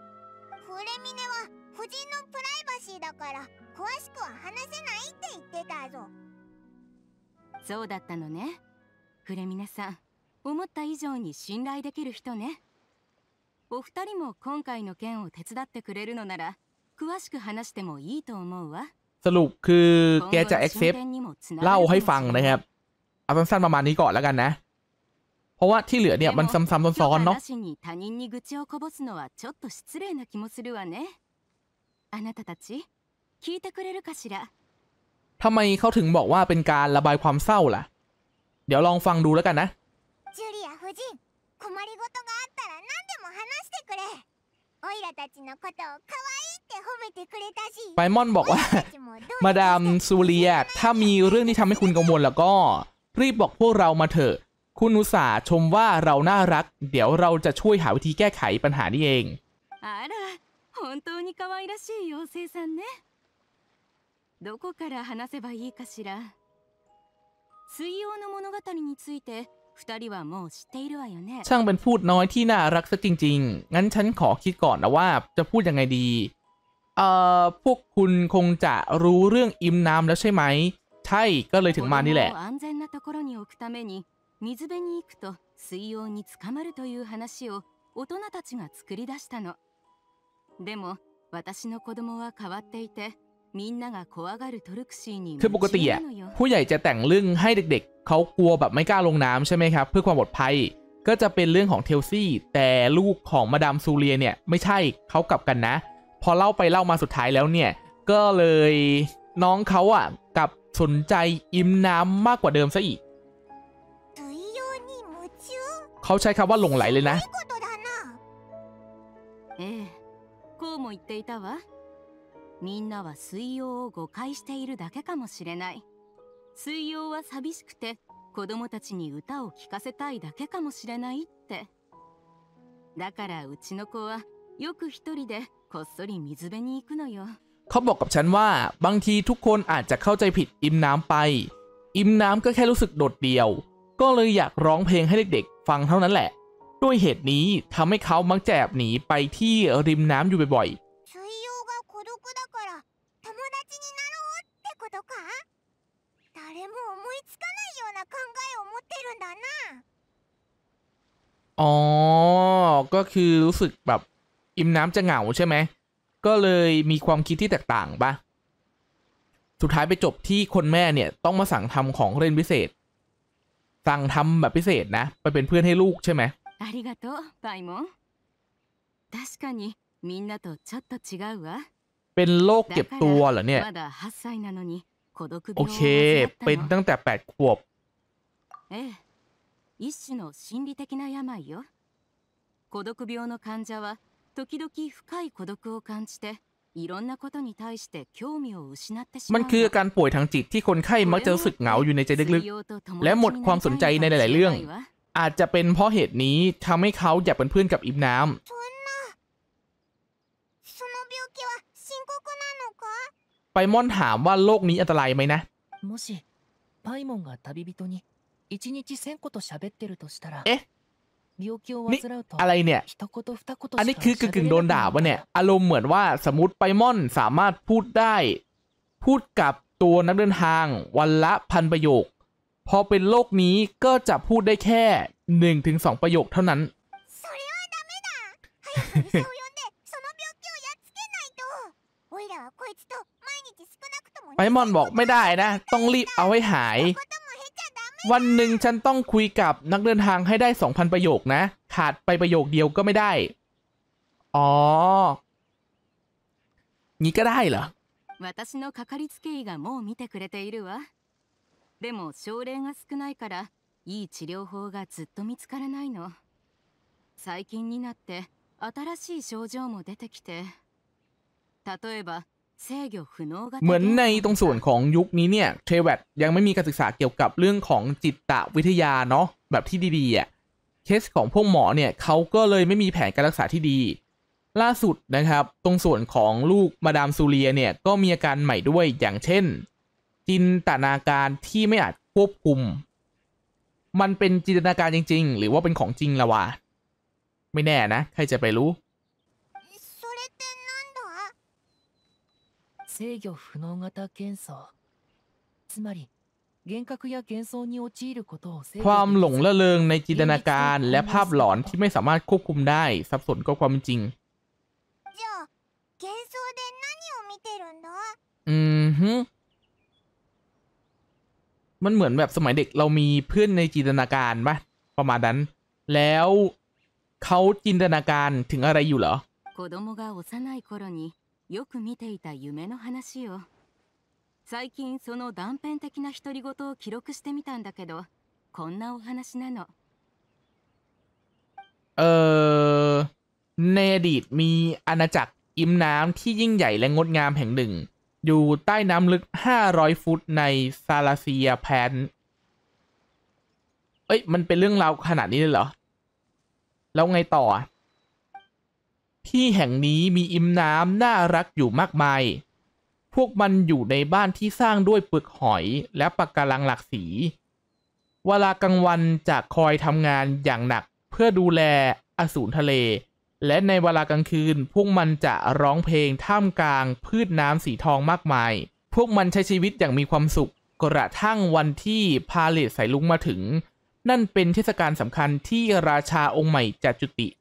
S4: そうだったのねフレミネさん思った以上に信頼できる人ねお二人も今回の件を手伝ってくれるのなら詳しく話してもいいと思うわ
S1: สรุปคือแกจะ accept เล่าให้ฟังนะครับเอาสั้นๆประมาณนี้ก่อนแล้วกันนะเพราะว่าที่เหลือเนี่ยมันซ้ำๆซ้อนๆเนาะ
S4: 他人に愚痴をこぼすのはちょっと失礼な気もするわねあなたたち聞いてくれるかしら
S1: ทำไมเขาถึงบอกว่าเป็นการระบายความเศร้าล่ะเดี๋ยวลองฟังดูแล้วกันนะ
S3: ジュリア夫人困りごとがあったら何でも話してくれオイラたちのことを可愛いって褒めてくれたし
S1: ไปมอนบอกว่ามาดามซูเลียถ้ามีเรื่องที่ทำให้คุณกังวลแล้วก็รีบบอกพวกเรามาเถอะคุณอุตส่าห์ชมว่าเราน่ารักเดี๋ยวเราจะช่วยหาวิธีแก้ไขปัญหานี้เอง
S4: あら本当に可愛らしい妖精さんねどこから話せばいいかしら水曜の物語について二人はもう知っているわよね
S1: ช่างเป็นพูดน้อยที่น่ารักซะจริงๆงั้นฉันขอคิดก่อนนะว่าจะพูดยังไงดีเอ่อพวกคุณคงจะรู้เรื่องอิมน้ำแล้วใช่ไหมใช่ก็เลยถึงมานี่แหละ
S4: 安全なところに置くために水辺に行くと水曜に捕まるという話を大人たちが作り出したのでも私の子供は変わっていてみんなが怖がるトルクシーに
S1: คือปกติอะผู้ใหญ่จะแต่งเรื่องให้เด็กๆเขากลัวแบบไม่กล้าลงน้ำใช่ไหมครับเพื่อความปลอดภัยก็จะเป็นเรื่องของเทลซี่แต่ลูกของมาดามซูเลียเนี่ยไม่ใช่เขากลับกันนะพอเล่าไปเล่ามาสุดท้ายแล้วเนี่ยก็เลยน้องเขาอะกลับสนใจอิมน้ำมากกว่าเดิมซะอีกเขาใช้คำว่าหลงไหลเลยนะ
S4: ええこうも言っていたわ。みんなは水曜を誤解しているだけかもしれない。水曜は寂しくて子供たちに歌を聴かせたいだけかもしれないって。だからうちの子はよく一人でこっそり水辺に行くのよ。
S1: เขาบอกกับฉันว่าบางทีทุกคนอาจจะเข้าใจผิดอิมน้ำไปอิมน้ำก็แค่รู้สึกโดดเดี่ยวก็เลยอยากร้องเพลงให้เด็กๆฟังเท่านั้นแหละด้วยเหตุนี้ทำให้เขามักจะแอบหนีไปที่ริมน้ำอยู่บ่อย
S3: 水曜が孤独だから友達になろうってことか。誰も思いつかないような考えを持ってるんだな。
S1: ๆอ๋อก็คือรู้สึกแบบอิมน้ำจะเหงาใช่ไหมก็เลยมีความคิดที่แตกต่างปะสุดท้ายไปจบที่คนแม่เนี่ยต้องมาสั่งทำของเล่นพิเศษสั่งทำแบบพิเศษนะไปเป็นเพื่อนให้ลูกใช่ไหม
S4: ありがとうパイモン。確かにみんなとちょっと違うわ。
S1: เป็นโรคเก็บตัวเหรอเนี่ย
S4: まだはっさいなのに孤独病を
S1: โอเค
S4: 患ったの。
S1: เป็นตั้งแต่แปดขวบ
S4: ええ、一種の心理的な病よ。孤独病の患者は時々深い孤独を感じていろんなことに対して興味を失ってしまう。
S1: มันคืออาการป่วยทางจิตที่คนไข้มักจะรู้สึกเหงาอยู่ในใจลึกๆและหมดความสนใจในหลายๆเรื่องอาจจะเป็นเพราะเหตุนี้ทำให้เขาอยากเป็นเพื่อนกับอิมน้ำไปม่อนถามว่าโรคนี้อันตรายไหมนะ
S2: もしパイモンが旅人に一日千個と喋ってるとしたら
S1: เอ๊ะ
S2: 病気を患うと
S1: อะไรเนี่ย
S2: 一言二言しか
S1: อันนี้คือกึ่งๆโดนด่า
S2: 喋れなくなる
S1: วะเนี่ยอารมณ์เหมือนว่าสมมติไปม่อนสามารถพูดได้พูดกับตัวนักเดินทางวันละพันประโยคพอเป็นโรคนี้ก็จะพูดได้แค่หนึ่งถึงสองประโยคเท่านั้นไปม่อนบอกไม่ได้นะต้องรีบเอาให้หายวันหนึ่งฉันต้องคุยกับนักเดินทางให้ได้ สองพัน ประโยคนะขาดไปประโยคเดียวก็ไม่ได้อ๋องี้ก็ได้เหรอ
S4: 私のかかりつけ医がもう見てくれているわ。でも症例が少ないからいい治療法がずっと見つからないの。最近になって新しい症状も出てきて、例えば制御不能型。
S1: เหมือนในตรงส่วนของยุคนี้เนี่ยเทรแวดยังไม่มีการศึกษาเกี่ยวกับเรื่องของจิตวิทยาเนาะแบบที่ดีๆอ่ะเคสของพวกหมอเนี่ยเขาก็เลยไม่มีแผนการรักษาที่ดีล่าสุดนะครับตรงส่วนของลูกมาดามซูเลียเนี่ยก็มีอาการใหม่ด้วยอย่างเช่นจินตนาการที่ไม่อาจควบคุมมันเป็นจินตนาการจริงๆหรือว่าเป็นของจริงละวะไม่แน่นะใครจะไปรู้
S2: 制御不能型幻想つまり幻覚や幻想に陥ることを制御できず
S1: ความหลงระเริงในจินตนาการและภาพหลอนที่ไม่สามารถควบคุมได้สับสนกับความจริงอืมฮึมันเหมือนแบบสมัยเด็กเรามีเพื่อนในจินตนาการปะประมาณนั้นแล้วเขาจินตนาการถึงอะไรอยู่เหรอ
S4: 子供が幼い頃によく見ていた夢の話よ。最近その断片的な独り言を記録してみたんだけど、こんなお話なの。
S1: เออในอดีตมีอาณาจักรอิมน้ำที่ยิ่งใหญ่และงดงามแห่งหนึ่งอยู่ใต้น้ำลึกห้าร้อยฟุตในซาลาเซียแพนเอ้ยมันเป็นเรื่องราวขนาดนี้เลยเหรอแล้วไงต่อที่แห่งนี้มีอิมน้ำน่ารักอยู่มากมายพวกมันอยู่ในบ้านที่สร้างด้วยเปลือกหอยและปะการังหลากสีเวลากลางวันจะคอยทำงานอย่างหนักเพื่อดูแลอสูรทะเลและในเวลากลางคืนพวกมันจะร้องเพลงท่ามกลางพืชน้ำสีทองมากมายพวกมันใช้ชีวิตอย่างมีความสุขกระทั่งวันที่พาเลทสายลุงมาถึงนั่นเป็นเทศกาลสำคัญที่ราชาองค์ใหม่จะจุติ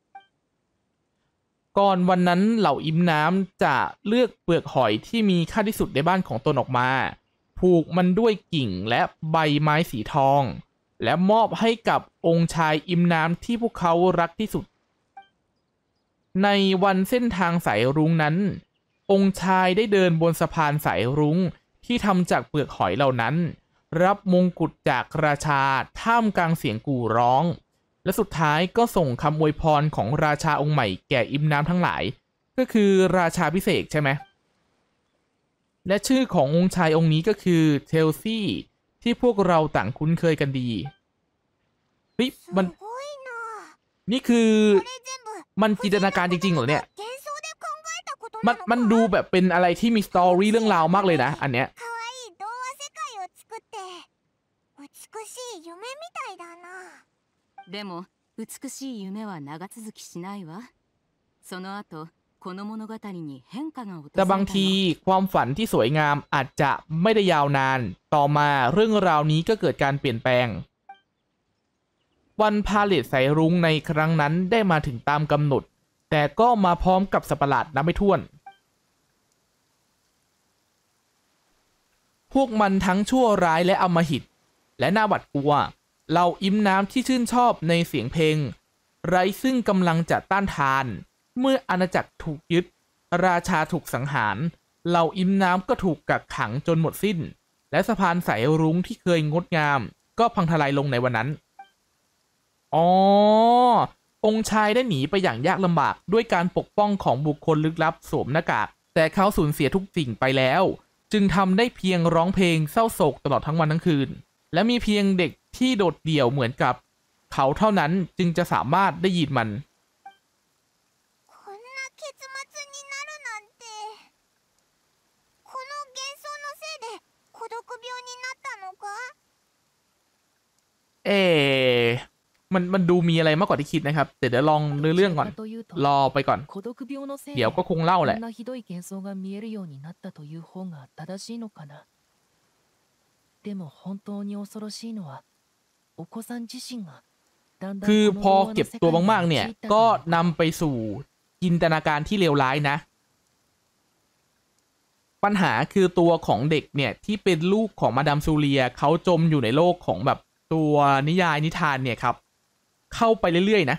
S1: ก่อนวันนั้นเหล่าอิมน้ำจะเลือกเปลือกหอยที่มีค่าที่สุดในบ้านของตนออกมาผูกมันด้วยกิ่งและใบไม้สีทองและมอบให้กับองค์ชายอิมน้ำที่พวกเขารักที่สุดในวันเส้นทางสายรุ้งนั้นองค์ชายได้เดินบนสะพานสายรุ้งที่ทำจากเปลือกหอยเหล่านั้นรับมงกุฎจากราชาท่ามกลางเสียงกู่ร้องและสุดท้ายก็ส่งคำอวยพรของราชาองค์ใหม่แก่อิมน้ำทั้งหลายก็คือราชาพิเศษใช่ไหมและชื่อขององค์ชายองค์นี้ก็คือเทลซี่ที่พวกเราต่างคุ้นเคยกันดีเฮ้ย
S3: す
S1: มัน
S3: ごいな。
S1: นี่คือ
S3: これ全部
S1: มันจินตนาการจริงๆเหรอเนี่ย
S3: 幻想で考えたこと
S1: มั
S3: なん の
S1: มัน
S3: か。
S1: ดูแบบเป็นอะไรที่มีสตอรี่เรื่องราวมากเลยนะอันเนี้ย
S3: 可愛い童話世界を作って美しい夢みたいだな。
S4: でも美しい夢は長続きしないわ。その後この物語に変化が訪れ
S1: แต่
S4: た
S1: บางที
S4: の。
S1: ความฝันที่สวยงามอาจจะไม่ได้ยาวนาน ต่อมาเรื่องราวนี้ก็เกิดการเปลี่ยนแปลง วันพาเลทสายรุ้งในครั้งนั้นได้มาถึงตามกำหนด แต่ก็มาพร้อมกับสัตว์ประหลาดนับไม่ถ้วน พวกมันทั้งชั่วร้ายและอำมหิต และน่าหวาดกลัว เราอิมน้ำที่ชื่นชอบในเสียงเพลง ไร้ซึ่งกำลังจะต้านทาน เมื่ออาณาจักรถูกยึด ราชาถูกสังหาร เราอิมน้ำก็ถูกกักขังจนหมดสิ้น และสะพานสายรุ้งที่เคยงดงาม ก็พังทลายลงในวันนั้น อ๋อ องค์ชายได้หนีไปอย่างยากลำบากด้วยการปกป้องของบุคคลลึกลับสวมหน้ากาก แต่เขาสูญเสียทุกสิ่งไปแล้ว จึงทำได้เพียงร้องเพลงเศร้าโศกตลอดทั้งวันทั้งคืน และมีเพียงเด็กที่โดดเดี่ยวเหมือนกับเขาเท่านั้นจึงจะสามารถได้ยินมัน
S3: こんな結末になるなんて。この幻想のせいで孤独病になったのか。
S1: เอ๊ะมันมันดูมีอะไรมากกว่าที่คิดนะครับแต่เดี๋ยวลองเนื้อเรื่องก่อน
S2: どちらかというと
S1: รอไปก่อน
S2: 孤独病のせい
S1: เดี๋
S2: で
S1: ยวก็คงเล่าแห
S2: こ
S1: ละ
S2: んなひどい幻想が見えるようになったという方が正しいのかな。でも本当に恐ろしいのはお子さん自身がだんだん
S1: คือ
S2: この
S1: พอ
S2: 童話の
S1: เก็บ
S2: 世
S1: ตัว
S2: 界に
S1: มากๆเนี่ย
S2: 陥った
S1: ก็
S2: という
S1: นำไปสู่จินตนาการที่เลวร้ายนะ ปัญหาคือตัวของเด็กเนี่ยที่เป็นลูกของมาดามซูเลียเขาจมอยู่ในโลกของแบบตัวนิยายนิทานเนี่ยครับ เข้าไปเรื่อยๆนะ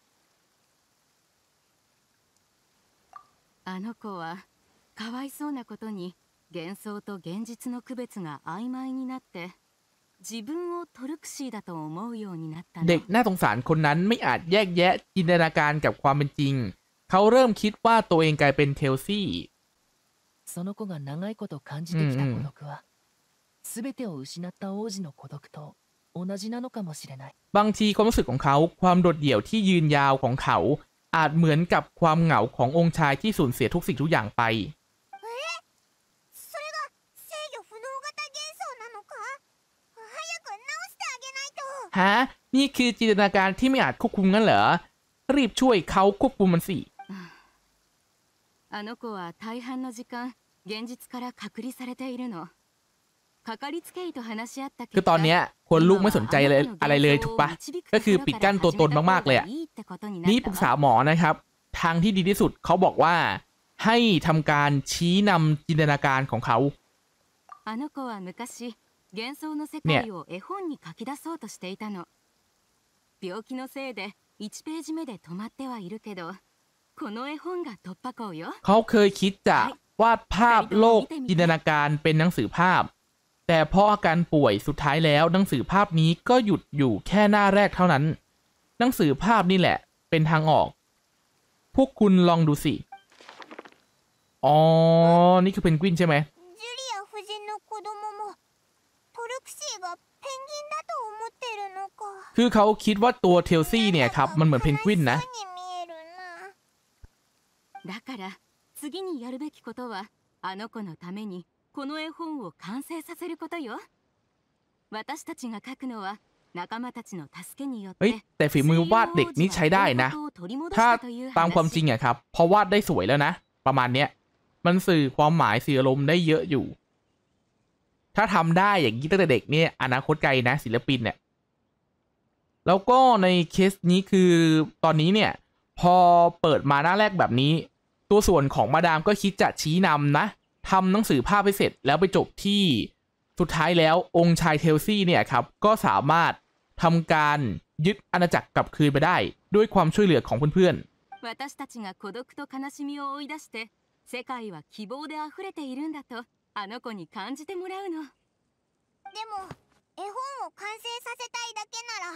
S4: あの子はかわいそうなことに幻想と現実の区別が曖昧になって自分をトルクシーだと思うようになったの。
S1: เด็กน่าสงสารคนนั้นไม่อาจแยกแยะจินตนาการกับความเป็นจริง เขาเริ่มคิดว่าตัวเองกลายเป็นเทลซี่
S2: その子が長いこと感じてきた孤独は、すべてを失った王子の孤独と同じなのかもしれない。
S1: บางทีความรู้สึกของเขาความโดดเดี่ยวที่ยืนยาวของเขา อาจเหมือนกับความเหงาขององค์ชายที่สูญเสียทุกสิ่งทุกอย่างไป
S3: それが制御不能型幻想なのか。早く直してあげないと。
S1: ฮะ นี่คือจินตนาการที่ไม่อาจควบคุมงั้นเหรอ รีบช่วยเขาควบคุมมันสิ
S4: あの子は大半の時間現実から隔離されているの。かかりつけ医と話し合った
S1: คือ
S4: 結
S1: ตอน
S4: 果
S1: เนี้ยคนลูกไม่สนใจอะไรอะไรเลยถูกปะ ก็คือปิดกั้นตัวตนมากๆเลยอะ นี่ปรึกษาหมอนะครับ ทางที่ดีที่สุดเขาบอกว่า ให้ทำการชี้นำจินตนาการของเขา
S4: あの子は昔幻想の世
S1: ね
S4: 界を絵本に書き出そうとしていたの。病気のせいでいちページ目で止まってはいるけどこの絵本が突破口よ。
S1: เขาเคยคิดจะวาดภาพโลกจินตนาการเป็นหนังสือภาพ แต่เพราะอาการป่วยสุดท้ายแล้วหนังสือภาพนี้ก็หยุดอยู่แค่หน้าแรกเท่านั้น หนังสือภาพนี่แหละเป็นทางออก พวกคุณลองดูสิ อ๋อ นี่คือเพนกวินใช่ไหม
S3: ジュリア夫人の子供もトルクシーがペンギンだと思ってるのか。
S1: คือเขาคิดว่าตัวเทลซี่เนี่ยครับมันเหมือนเพนกวินนะ
S3: 悲しそうに見えるな。
S4: だから次にやるべきことはあの子のためにこの絵本を完成させることよ。私たちが書くのは仲間たちの助けによっ
S1: เฮ้ย
S4: て
S1: แต่ฝีมือวาดเด็กนี่ใช้ได้นะ ถ้าตามความจริงอะครับพอวาดได้สวยแล้วนะ ประมาณเนี้ย มันสื่อความหมายสื่ออารมณ์ได้เยอะอยู่ ถ้าทำได้อย่างนี้ตั้งแต่เด็กเนี่ยอนาคตไกลนะศิลปินเนี่ย แล้วก็ในเคสนี้คือตอนนี้เนี่ย พอเปิดมาหน้าแรกแบบนี้ ตัวส่วนของมาดามก็คิดจะชี้นำนะทำหนังสือภาพไปเสร็จแล้วไปจบที่สุดท้ายแล้วองค์ชายเทลซี่เนี่ยครับก็สามารถทำการยึดอาณาจักรกลับคืนไปได้ ด้วยความช่วยเหลือของเพื่อน
S4: 私たちが孤独と悲しみを追い出して世界は希望であふれているんだとあの子に感じてもらうの。
S3: でも絵本を完成させたいだけなら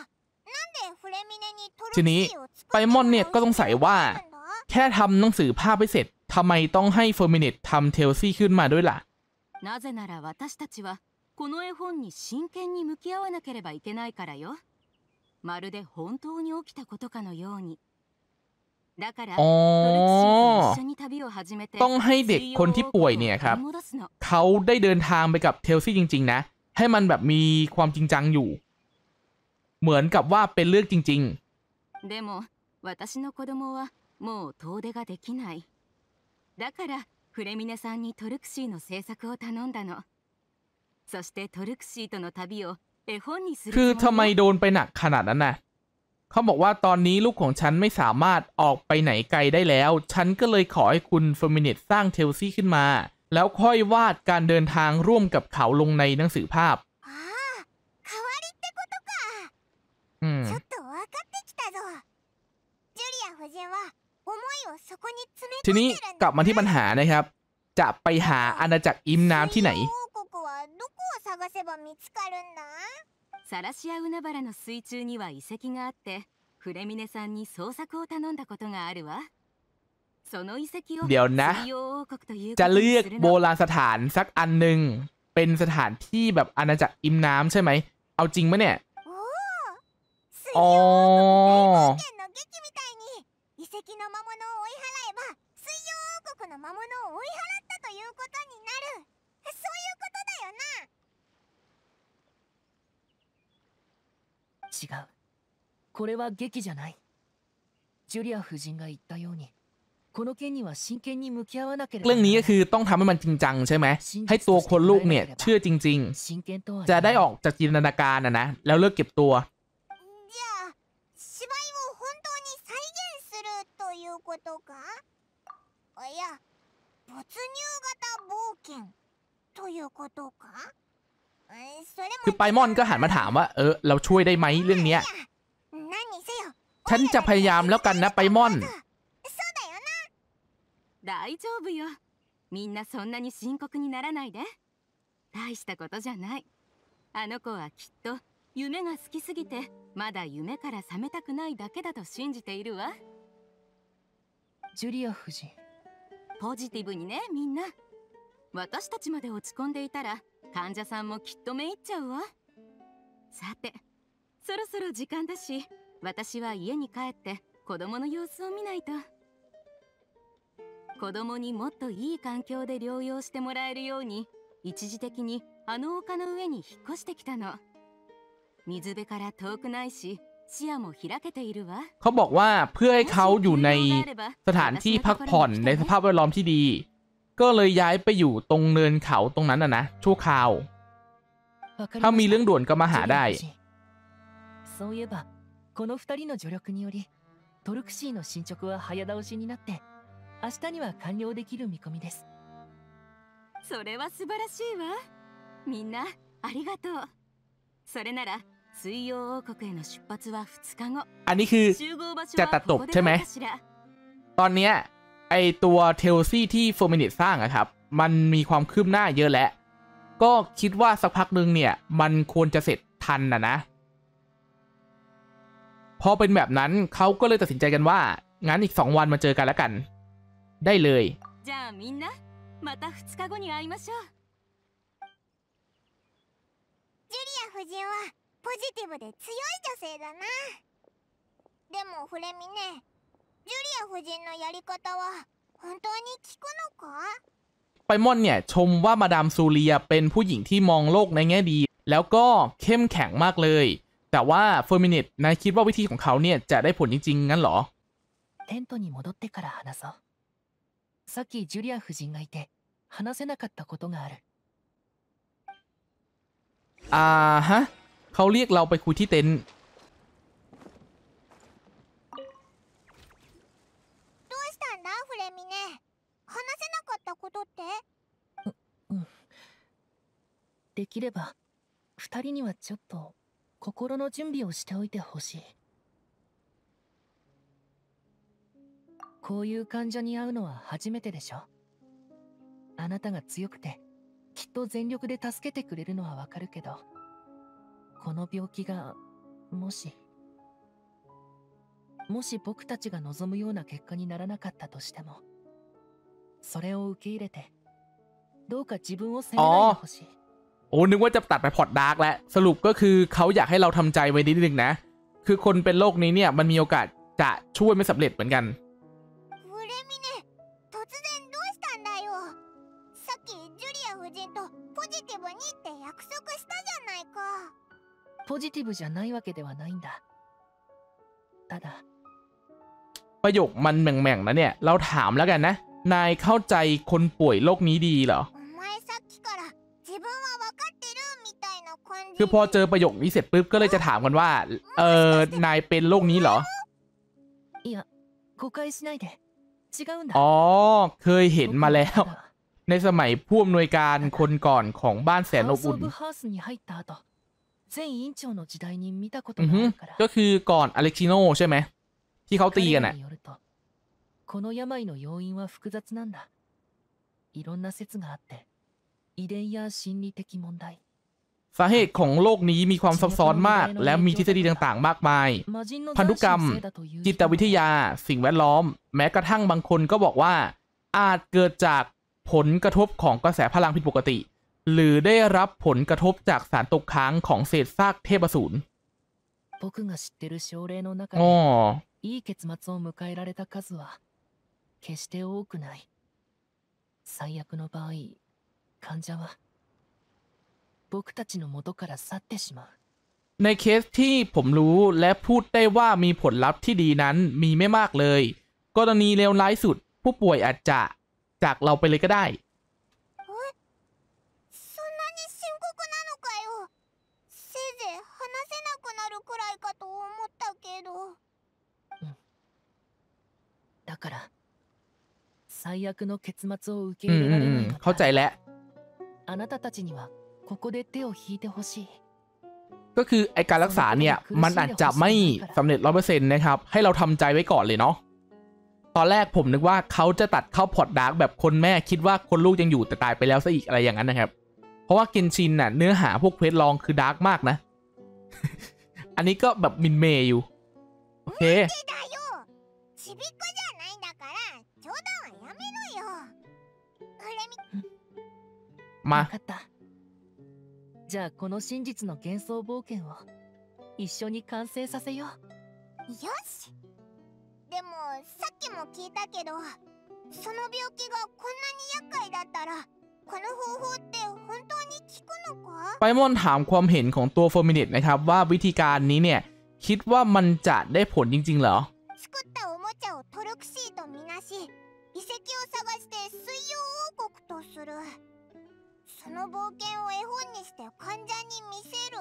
S3: でフレミネにトル
S1: ที
S3: ク
S1: นี้
S3: シーを作
S1: ไป
S3: って
S1: มอน
S3: も
S1: เนี่
S3: ら
S1: ยว ก็สงสัยว่า
S3: 必要があるんだ
S1: แค่ทำหนังสือภาพไปเสร็จทำไมต้องให้เฟอร์มินิตทำเทลซี่ขึ้นมาด้วยล่ะ
S4: なぜなら私たちはこの絵本に真剣に向き合わなければいけないからよ。まるで本当に起きたことかのように。だから
S1: อ๋
S4: トルクシー
S1: อ
S4: と一緒に旅を始めて
S1: ต้องให้เด็กคนที่ป่วยเนี่ยครับ
S4: 水曜王国を取り戻すの。
S1: เขาได้เดินทางไปกับเทลซี่จริงๆนะ ให้มันแบบมีความจริงจังอยู่ เหมือนกับว่าเป็นเรื่องจริง
S4: でも私の子供はもう遠出ができない。だからフレミネさんにトルクシーの制作を頼んだの。そしてトルクシーとの旅を絵本にす
S1: ๆ
S4: る
S1: คือ
S4: つ
S1: ทำ
S4: も
S1: ไม
S4: りよ。
S1: โดนไปหนักขนาดนั้นนะเขาบอกว่าตอนนี้ลูกของฉันไม่สามารถออกไปไหนไกลได้แล้ว ฉันก็เลยขอให้คุณเฟอร์มินิตสร้างเทลซี่ขึ้นมา แล้วค่อยวาดการเดินทางร่วมกับเขาลงในหนังสือภาพ
S3: ああ代わりってことか
S1: อืม
S3: ちょっと分かってきたぞジュリア夫人は思いをそこに詰め
S1: ที
S3: 込ん
S1: นี้
S3: でるん
S1: กลั
S3: だ
S1: บมาที่ปัญหานะครับ จะไปหาอาณาจักรอิมน้ำที่ไหน
S3: 水曜王国はどこを探せば見つかるんだ
S4: サラシア海原の水中には遺跡があってフレミネさんに捜索を頼んだことがあるわ。その遺跡を
S1: เดี๋ยวนะ
S4: 水曜王国というこ
S1: จะ
S4: と
S1: เลื
S4: に
S1: อก
S4: する
S1: โบ
S4: の。
S1: ราณสถานสักอันหนึ่งเป็นสถานที่แบบอาณาจักรอิมน้ำใช่ไหม เอาจริงไหมเนี่ย
S3: おお水
S1: อ๋
S3: 曜
S1: อ
S3: 王国大冒険の劇みたいに遺跡の魔物を追い払えば水曜王国の魔物を追い払ったということになるそういうことだよな
S2: 違う。これは劇じゃない。ジュリア夫人が言ったように、この件には真剣に向き合わなければ
S1: เรื่อง
S2: な
S1: นี้
S2: ら
S1: ก็
S2: な
S1: คื
S2: い
S1: อต้องทำให้มันจริงจังใช่ไหม ให้ตัวคนลูกเนี่ยเชื่อจริง
S2: 真剣とは
S1: ๆ จะได้ออกจากจินตนาการนะนะ แล้วเลิกเก็บตัว
S3: じゃあ芝居を本当に再現するということかいや没入型冒険ということかうんそれも
S1: คือไปมอนก็หันมาถามว่า เออ เราช่วยได้ไหมเรื่องเนี้ย
S3: 何にせよ
S1: ฉันจะพยายามแล้วกันนะไปมอน
S3: そうだよな
S4: 大丈夫よ。みんなそんなに深刻にならないで。大したことじゃない。あの子はきっと夢が好きすぎてまだ夢から覚めたくないだけだと信じているわ。
S2: ジュリア夫人、
S4: ポジティブにね、みんな。私たちまで落ち込んでいたら患者さんもきっとめいっちゃうわ。さて、そろそろ時間だし、私は家に帰って子供の様子を見ないと。子供にもっといい環境で療養してもらえるように一時的にあの丘の上に引っ越してきたの。水辺から遠くないし視野も開けているわ。
S1: เขาบอกว่าเพื่อให้เขาอยู่ในสถานที่พักผ่อนในสภาพแวดล้อมที่ดี ก็เลยย้ายไปอยู่ตรงเนินเขาตรงนั้นนะนะชั่วคราว
S2: わかり
S1: ถ้า
S2: ま
S1: มี
S2: した
S1: เรื่องด่วนก็มาหา
S2: ジュリ
S1: ได้
S2: ア夫人。そういえばこの二人の助力によりトルクシーの進捗は早倒しになって明日には完了できる見込みです。
S4: それは素晴らしいわ。みんなありがとう。それなら水曜王国への出発はふつかご。
S1: อันนี้คือ
S4: 集合場所
S1: จะ
S4: は
S1: ตัดจ
S4: こ
S1: บ
S4: こで
S1: ใช่ไหม
S4: どうかしら。
S1: ตอนเนี้ยไอตัวเทลซี่ที่เฟอร์มินิตสร้างอะครับ มันมีความคืบหน้าเยอะแล้ว ก็คิดว่าสักพักหนึ่งเนี่ย มันควรจะเสร็จทันนะนะ พอเป็นแบบนั้นเขาก็เลยตัดสินใจกันว่า งั้นอีกสองวันมาเจอกันแล้วกัน ได้เลย
S4: じゃあみんなまたふつかごに会いましょう。
S3: ジュリア夫人はポジティブで強い女性だなでもフレミネジュリア夫人のやり方は本当に効くのか
S1: ไปมอนเนี่ยชมว่ามาดามซูเลียเป็นผู้หญิงที่มองโลกในแง่ดี แล้วก็เข้มแข็งมากเลย แต่ว่าเฟอร์มินิตนายคิดว่าวิธีของเขาเนี่ยจะได้ผลจริงๆงั้นเหรอ
S2: テントに戻ってから話そう。さっきジュリア夫人がいて話せなかったことがある。
S1: อ่าฮะเขาเรียกเราไปคุยที่เต็นท์
S3: どうしたんだフレミネ話せなかったことって
S2: できれば二人にはちょっと心の準備をしておいてほしい。こういう患者に会うのは初めてでしょ。あなたが強くてきっと全力で助けてくれるのはわかるけど、この病気がもしもし僕たちが望むような結果にならなかったとしても、それを受け入れて、どうか自分を責めないでほしい。
S1: โอ้นึกว่าจะตัดไปพอร์ตดาร์กแล้วสรุปก็คือเขาอยากให้เราทำใจไว้นิดนึงนะคือคนเป็นโรคนี้เนี่ยมันมีโอกาสจะช่วยไม่สำเร็จเหมือนกัน
S3: フレミネ突然どうしたんだよさっきジュリア夫人とポジティブにって約束したじゃないか
S2: ポジティブじゃないわけではないんだ。ただ
S1: ประโยคมันแหม่งๆนะเนี่ยเราถามแล้วกันนะนายเข้าใจคนป่วยโรคนี้ดีเหรอคือพอเจอประโยคนี้เสร็จปุ๊บก็เลยจะถามกันว่าเออนายเป็นโรคนี้เหรออ๋อเคยเห็นมาแล้วในสมัยผู้อำนวยการคนก่อนของบ้านแสนอบอุ่นก็คือก่อนอเล็กซิโนใช่ไหมที่เขาตีกันอ่ะ
S2: この病の要因は複雑なんだ。いろんな説があって、遺伝や心理的問題。
S1: สาเหตุของโรคนี้มีความซับซ้อนมากและมีทฤษฎีต่างๆมากมายพันธุกรรมจิตวิทยาสิ่งแวดล้อมแม้กระทั่งบางคนก็บอกว่าอาจเกิดจากผลกระทบของกระแสพลังผิดปกติหรือได้รับผลกระทบจากสารตกค้างของเศษซากเทพอสูรอ๋อ
S2: いい結末を迎えられた数は決して多くない。最悪の場合、患者は僕たちの元から去ってしまう。
S1: ในเคสที่ผมรู้และพูดได้ว่ามีผลลัพธ์ที่ดีนั้นมีไม่มากเลยกรณีเลวร้ายสุดผู้ป่วยอาจจะจากเราไปเลยก็ได้
S3: そんなに深刻なのかよ。せいぜい話せなくなるくらいかと思ったけど。
S2: だから最悪の結末を受け入れられない
S1: เข้าใจแล้ว
S2: あなたたちにはここで手を引いてほしい
S1: ก็คือไอการรักษาเนี่ยมันอาจจะไม่สำเร็จร้อยเปอร์เซ็นต์นะครับให้เราทำใจไว้ก่อนเลยเนาะตอนแรกผมนึกว่าเขาจะตัดเข้าพอร์ตดาร์กแบบคนแม่คิดว่าคนลูกยังอยู่แต่ตายไปแล้วซะอีกอะไรอย่างนั้นนะครับเพราะว่าเกนชินน่ะเนื้อหาพวกเพจลองคือดาร์กมากนะ อันนี้ก็แบบมินเมย์อยู่โอเคมา
S2: じゃあこの真実の幻想冒険を一緒に完成させよう。
S3: よし。でもさっきも聞いたけど、その病気がこんなに厄介だったら、この方法って本当に効くのか？
S1: ไปมอนถามความเห็นของตัวโฟมินิตนะครับว่าวิธีการนี้เนี่ยคิดว่ามันจะได้ผลจริงๆเหรอ
S3: 作ったおもちゃをトルクシーとみなし、遺跡を探して水曜王国とする。その冒険を絵本にして患者に見せる。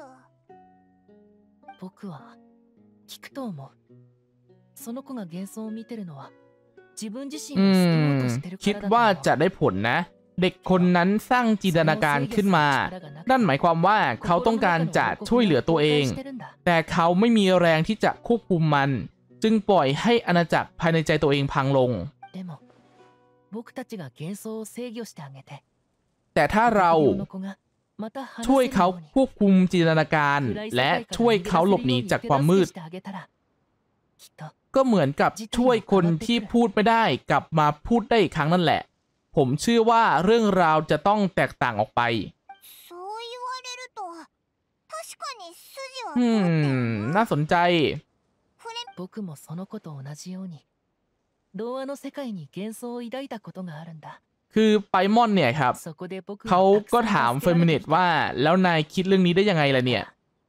S2: 僕は聞くと思う。その子が幻想を見てるのは自分自身を捨てようとしてるからだと思う。
S1: คิดว่าจะได้ผลนะเด็กคนนั้นสร้างจินตนาการขึ้นมานั่นหมายความว่าเขาต้องการจะช่วยเหลือตัวเองแต่เขาไม่มีแรงที่จะควบคุมมันจึงปล่อยให้อาณาจักรภายในใจตัวเองพังลงแต่ถ้าเราช่วยเขาควบคุมจินตนาการและช่วยเขาหลบหนีจากความมืดก็เหมือนกับช่วยคนที่พูดไม่ได้กลับมาพูดได้อีกครั้งนั่นแหละผมเชื่อว่าเรื่องราวจะต้องแตกต่างออกไปอืมน่าสนใจ
S2: 僕もその子と同じように童話の世界に幻想を抱いたことがあるんだ
S1: คือไปมอนเนี่ยครับเขาก็ถามเฟมินิตว่าแล้วนายคิดเรื่องนี้ได้ยังไงล่ะเนี่ย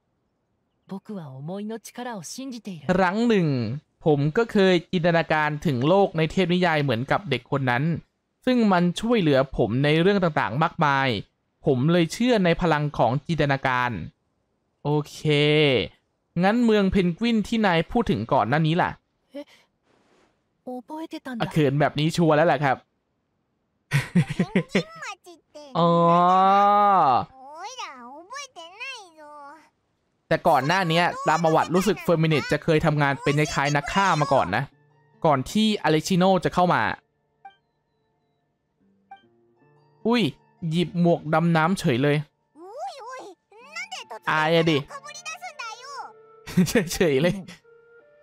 S1: ครั้งหนึ่งผมก็เคยจินตนาการถึงโลกในเทพนิยายเหมือนกับเด็กคนนั้นซึ่งมันช่วยเหลือผมในเรื่องต่างๆมากมายผมเลยเชื่อในพลังของจินตนาการโอเคงั้นเมืองเพนกวินที่นายพูดถึงก่อนหน้านี้ล่ะเขินแบบนี้ชัวร์แล้วแหละครับอ๋อแต่ก่อนหน้านี้ตามประวัติรู้สึกเฟอร์มินิตจะเคยทำงานเป็นคล้ายๆนักฆ่ามาก่อนนะก่อนที่อเล็กซิโนจะเข้ามาอุ้ยหยิบหมวกดำน้ำเฉยเลยอายอะดิเฉยๆเลย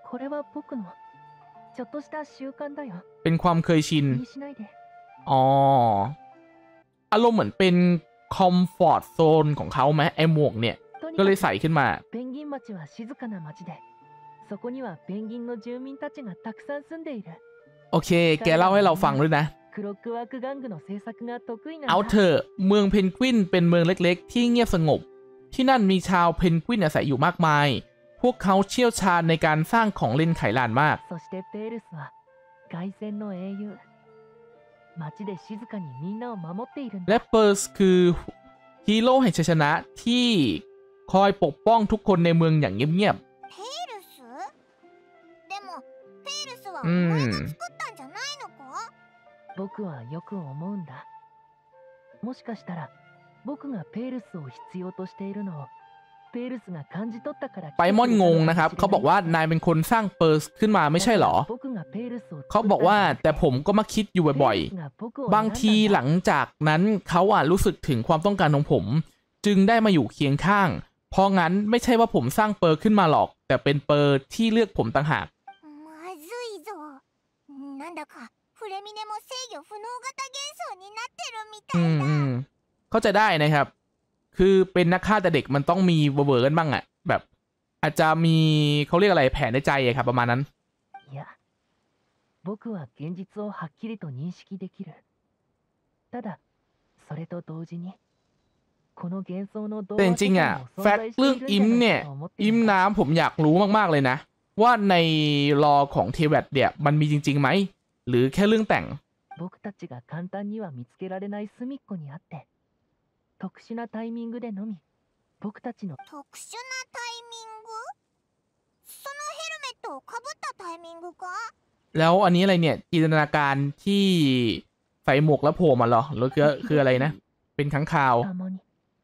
S2: これは僕のちょっとした習慣だよ。
S1: เป็นความเคยชิน
S2: 気にしないで。
S1: อ๋อ อารมณ์เหมือนเป็นคอมฟอร์ตโซนของเขาไหมไอหมวกเนี่ย
S2: とに
S1: ก็เลย
S2: かく
S1: ใส่ขึ้นมา
S2: ペンギン町は静かな町で、そこにはペンギンの住民たちがたくさん住んでいる。
S1: โอเค แกเล่าให้เราฟังด้วยนะ
S2: クロックワーク玩具の制作が得意なん
S1: เอา
S2: だ。
S1: เถอะเมืองเพนกวินเป็นเมืองเล็กๆ ที่เงียบสงบ ที่นั่นมีชาวเพนกวินอาศัยอยู่มากมาย พวกเขาเชี่ยวชาญในการสร้างของเล่นไขลานมาก
S2: そしてペールスは凱旋の英雄。町で静かにみんなを守っているん
S1: และ
S2: だ。
S1: เปิร์สคือฮีโร่แห่งชัยชนะที่คอยปกป้องทุกคนในเมืองอย่างเงียบ
S3: ペールスでもペールスはお
S1: うん
S3: 前が作ったんじゃないのか？
S2: 僕はよく思うんだ。もしかしたら僕がペールスを必要としているのをペールスが感じ取ったから
S1: ๆ ไปมอนงงนะครับ เขาบอกว่านายเป็นคนสร้างเปิร์สขึ้นมาไม่ใช่หรอ เขาบอกว่าแต่ผมก็มาคิดอยู่บ่อยๆ บางทีหลังจากนั้นเขาอ่ะรู้สึกถึงความต้องการของผม จึงได้มาอยู่เคียงข้าง เพราะงั้นไม่ใช่ว่าผมสร้างเปิร์ขึ้นมาหรอก แต่เป็นเปิร์ที่เลือกผมต่างหาก
S3: まずいぞ。なんだかフレミネも制御不能型幻想になってるみた
S1: อื
S3: い
S1: ม
S3: だ。
S1: อืมเข้าใจได้นะครับ คือเป็นนักฆ่าแต่เด็กมันต้องมีเวอร์ๆกันบ้างอะแบบ อาจจะมีเขาเรียกอะไรแผนในใจอะครับประมาณนั้น
S2: いや、僕は現実をはっきりと認識できる。ただ、それと同時に、この幻想の童
S1: แต่จ
S2: 話
S1: ริงๆ
S2: 世
S1: อะ
S2: 界も存
S1: แฟก
S2: 在
S1: ต์
S2: して
S1: เรื่อง
S2: いるん
S1: อิ
S2: じ
S1: ม
S2: ゃな
S1: เนี่ย
S2: いかと思って
S1: อิ
S2: る
S1: ม
S2: んだ。
S1: น้ำผมอยากรู้มากๆเลยนะ ว่าในรอของเทเวตเนี่ยมันมีจริงๆไหม หรือแค่เรื่องแต่ง
S2: 僕たちが簡単には見つけられない隅っこにあって、特殊なタイミングでのみ、僕たちの
S3: 特殊なタイミング？そのヘルメットをかぶったタイミングか？
S1: แล้วอันนี้อะไรเนี่ยจินตนาการที่ใส่หมวกแล้วโผล่มาเหรอหรือคือคืออะไรนะ เป็นค้างคาว
S2: たまに。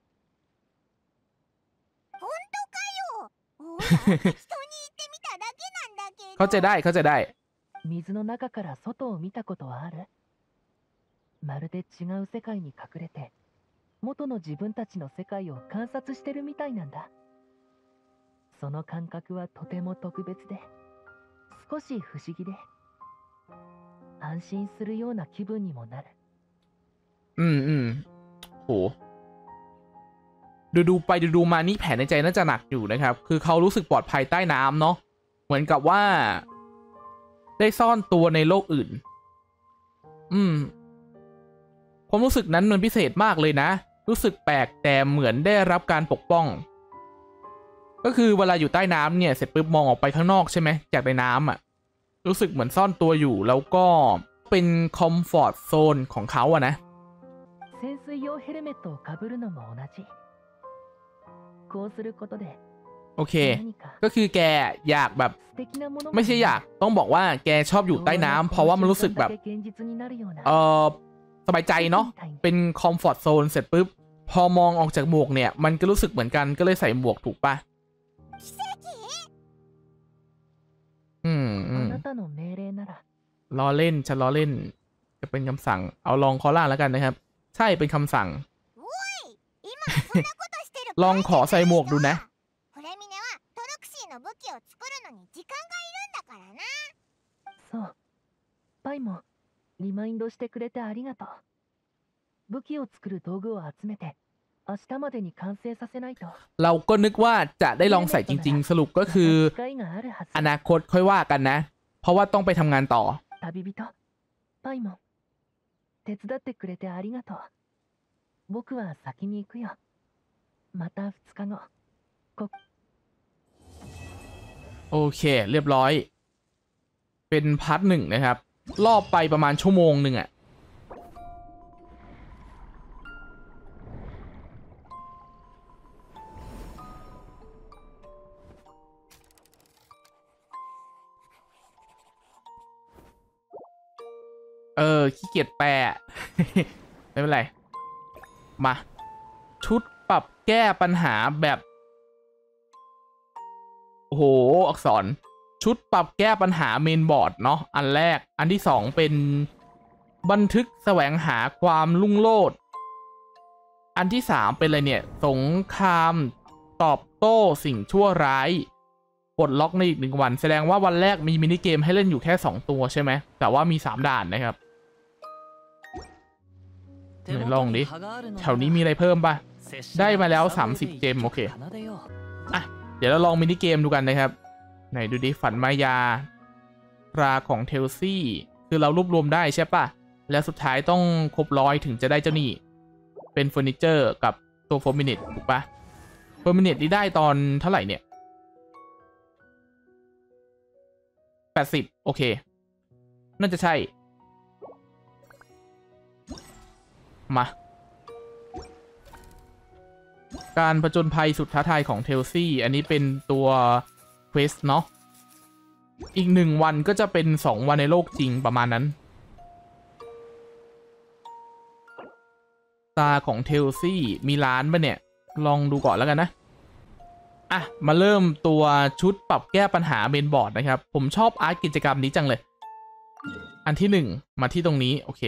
S3: 本当かよ。おいらは適当に言ってみただけなんだけど。
S1: เข้าใจได้เข้าใจได้
S2: 水の中から外を見たことはある？まるで違う世界に隠れて元の自分たちの世界を観察してるみたいなんだ。その感覚はとても特別で少し不思議で安心するような気分にもなる。
S1: อืมอืมโหดูดูไปดูดูมานี่แผนในใจน่าจะหนักอยู่นะครับ คือเขารู้สึกปลอดภัยใต้น้ำเนาะเหมือนกับว่า ได้ซ่อนตัวในโลกอื่น อืมความรู้สึกนั้นมันพิเศษมากเลยนะ รู้สึกแปลกแต่เหมือนได้รับการปกป้อง ก็คือเวลาอยู่ใต้น้ำเนี่ยเสร็จปุ๊บมองออกไปข้างนอกใช่ไหมจากในน้ำอ่ะ รู้สึกเหมือนซ่อนตัวอยู่แล้วก็เป็นคอมฟอร์ตโซนของเขาอะนะ
S2: 潜水用ヘルメットをかぶるのも同じ。こうすることで
S1: โอเค
S2: 何か
S1: ก็คือแกอยากแบบ
S2: 素敵なものが
S1: ไม่ใช่อยากต้องบอกว่าแกชอบอยู่ใต้น้ำเพราะว่ามันรู้สึกแบบ
S2: 現実になるような
S1: เออสบายใจเนาะเป็นคอมฟอร์ตโซนเสร็จปุ๊บพอมองออกจากหมวกเนี่ยมันก็รู้สึกเหมือนกันก็เลยใส่หมวกถูกปะอืมอื
S2: あ
S1: ม
S2: なたの命令なら
S1: ล้อเล่นฉันล้อเล่นจะเป็นคำสั่งเอาลองคอล่าแล้วกันนะครับ ใช่เป็นคำสั่ง
S3: 今そんなことしてる
S1: ลองขอใส่หมวกดูนะ
S3: フレミネはトロクシーの武器を作るのに時間がいるんだからな。
S2: そうパイもリマインドしてくれてありがとう。武器を作る道具を集めて明日までに完成させないと
S1: เราก็นึกว่าจะได้ลองใส่จริง ๆ สรุปก็คือ
S2: また機会があるはず。
S1: อนาคตค่อยว่ากันนะ เพราะว่าต้องไปทำงานต่อ
S2: 旅人パイモン手伝ってくれてありがとう。僕は先に行くよ。またふつかご。
S1: โอเค เรียบร้อย เป็นพาร์ทหนึ่งนะครับรอบไปประมาณชั่วโมงหนึ่งอะเออขี้เกียจแปล ไม่เป็นไร มา ชุดปรับแก้ปัญหาแบบ โอ้โห อักษรชุดปรับแก้ปัญหาเมนบอร์ดเนาะอันแรกอันที่สองเป็นบันทึกแสวงหาความลุ่งโลดอันที่สามเป็นอะไรเนี่ยสงครามตอบโต้สิ่งชั่วร้ายปลดล็อกในอีกหนึ่งวันแสดงว่าวันแรกมีมินิเกมให้เล่นอยู่แค่สองตัวใช่ไหมแต่ว่ามีสามด่านนะครับไหนลองดิแถวนี้มีอะไรเพิ่มป่ะได้มาแล้วสามสิบเจมโอเคอ่ะเดี๋ยวเราลองมินิเกมดูกันนะครับไหนดูดิฝันมายาราของเทลซี่คือเรารวบรวมได้ใช่ป่ะแล้วสุดท้ายต้องครบร้อยถึงจะได้เจ้านี่เป็นเฟอร์นิเจอร์กับตัวโฟร์มินิตถูกป่ะเฟอร์มินิตนี่ได้ตอนเท่าไหร่เนี่ยแปดสิบโอเคน่าจะใช่มาการผจญภัยสุดท้าทายของเทลซี่อันนี้เป็นตัวเควสเนาะอีกหนึ่งวันก็จะเป็นสองวันในโลกจริงประมาณนั้นตาของเทลซี่มีล้านป่ะเนี่ยลองดูก่อนแล้วกันนะอ่ะมาเริ่มตัวชุดปรับแก้ปัญหาเมนบอร์ดนะครับผมชอบอาร์ตกิจกรรมนี้จังเลยอันที่หนึ่งมาที่ตรงนี้โอเค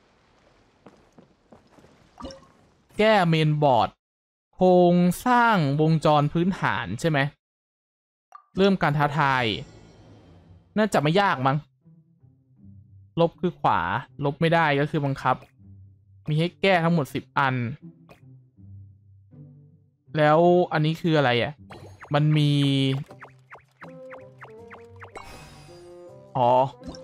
S1: แก้เมนบอร์ดโครงสร้างวงจรพื้นฐานใช่ไหมเริ่มการท้าทายน่าจะไม่ยากมั้งลบคือขวาลบไม่ได้ก็คือบังคับมีให้แก้ทั้งหมดสิบอันแล้วอันนี้คืออะไรอ่ะมันมีอ๋อ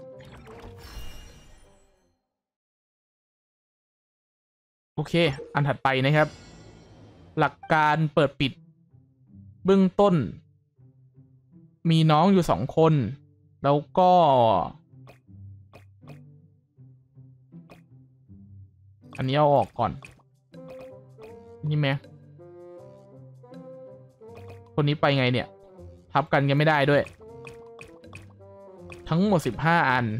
S1: โอเคอันถัดไปนะครับหลักการเปิดปิดเบื้องต้นมีน้องอยู่สองคนแล้วก็อันนี้เอาออกก่อนนี่ไหมคนนี้ไปไงเนี่ยทับกันกันไม่ได้ด้วยทั้งหมดสิบห้าอัน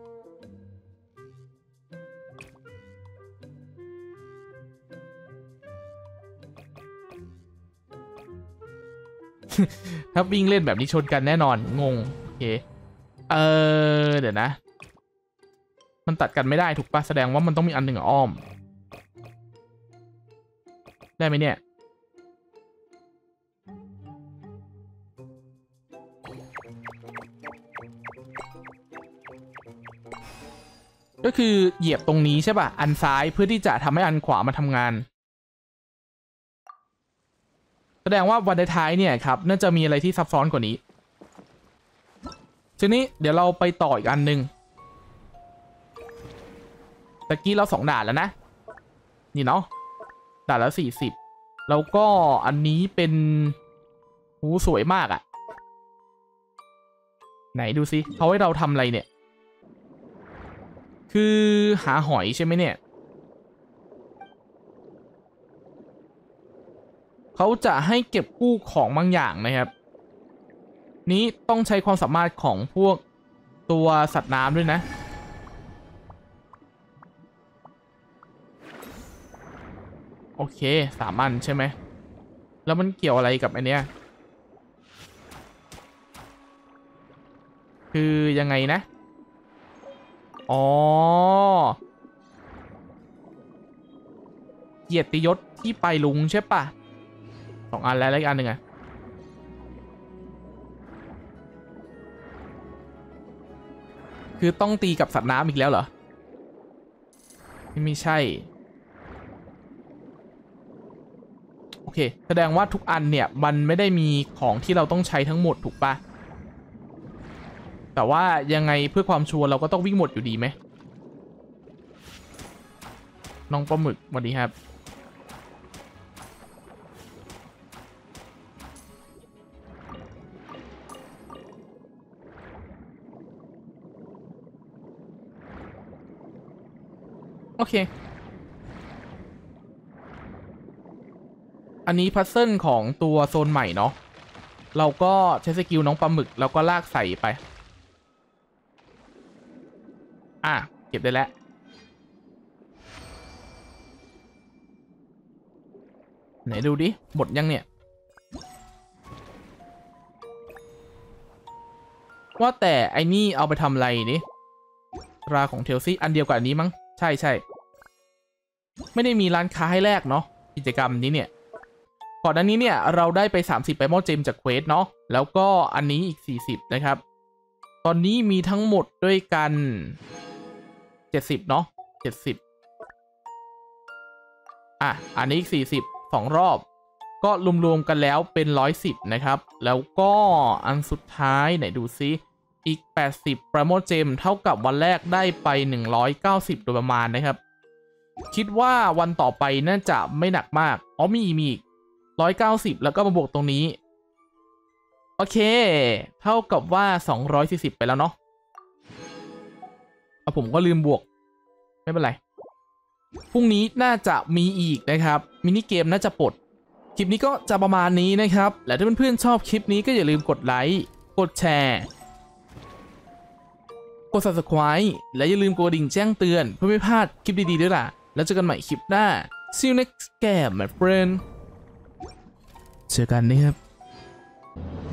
S1: ถ้าวิ่งเล่นแบบนี้ชนกันแน่นอนงงโอเคเออเดี๋ยวนะมันตัดกันไม่ได้ถูกปะแสดงว่ามันต้องมีอันหนึ่งอ้อมได้ไหมเนี่ยก็คือเหยียบตรงนี้ใช่ป่ะอันซ้ายเพื่อที่จะทำให้อันขวามาทำงานแสดงว่าวันท้ายเนี่ยครับน่าจะมีอะไรที่ซับซ้อนกว่านี้ทีนี้เดี๋ยวเราไปต่ออีกอันหนึ่งตะกี้เราสองด่านแล้วนะนี่เนาะด่านละสี่สิบแล้วก็อันนี้เป็นหูสวยมากอะ่ะไหนดูสิเขาให้เราทำอะไรเนี่ยคือหาหอยใช่ไหมเนี่ยเขาจะให้เก็บกู้ของบางอย่างนะครับนี้ต้องใช้ความสามารถของพวกตัวสัตว์น้ำด้วยนะโอเคสามอันใช่ไหมแล้วมันเกี่ยวอะไรกับอันเนี้ยคือยังไงนะอ๋อเกียรติยศที่ไปลุงใช่ปะสองอันแล้วแล้วอีกอันหนึ่งอะคือต้องตีกับสัตว์น้ำอีกแล้วเหรอไม่ใช่โอเคแสดงว่าทุกอันเนี่ยมันไม่ได้มีของที่เราต้องใช้ทั้งหมดถูกปะแต่ว่ายังไงเพื่อความชัวร์เราก็ต้องวิ่งหมดอยู่ดีไหมน้องปลาหมึกสวัสดีครับโอเคอันนี้พัซเซิลของตัวโซนใหม่เนาะเราก็ใช้สกิลน้องปลาหมึกแล้วก็ลากใส่ไปอ่ะเก็บได้แล้วไหนดูดิหมดยังเนี่ยว่าแต่ไอ้นี่เอาไปทำอะไรนี่ราของเทลซี่อันเดียวกับอันนี้มั้งใช่ใช่ไม่ได้มีร้านค้าให้แลกเนาะกิจกรรมนี้เนี่ยก่อนหน้านี้เนี่ยเราได้ไปสามสิบไปมอลเจมจากเควสเนาะแล้วก็อันนี้อีกสี่สิบนะครับ ตอนนี้มีทั้งหมดด้วยกันเจ็ดสิบเนาะเจ็ดสิบอ่ะอันนี้อีกสี่สิบสองรอบก็รวมๆกันแล้วเป็นหนึ่งร้อยสิบนะครับแล้วก็อันสุดท้ายไหนดูซิอีกแปดสิบปราโมทเจมเท่ากับวันแรกได้ไปหนึ่งร้อยเก้าสิบโดยประมาณนะครับคิดว่าวันต่อไปน่าจะไม่หนักมากอ๋อมีมีอีกหนึ่งร้อยเก้าสิบแล้วก็มาบวกตรงนี้โอเคเท่ากับว่าสองร้อยสี่สิบไปแล้วเนาะเอาผมก็ลืมบวกไม่เป็นไรพรุ่งนี้น่าจะมีอีกนะครับมินิเกมน่าจะปลดคลิปนี้ก็จะประมาณนี้นะครับและถ้าเพื่อนๆชอบคลิปนี้ก็อย่าลืมกดไลค์กดแชร์กด ซับสไครบ์ และอย่าลืมกดกระดิ่งแจ้งเตือนเพื่อไม่พลาดคลิปดีๆด้วยล่ะแล้วเจอกันใหม่คลิปหน้า see you next game my friend เจอกันนะครับ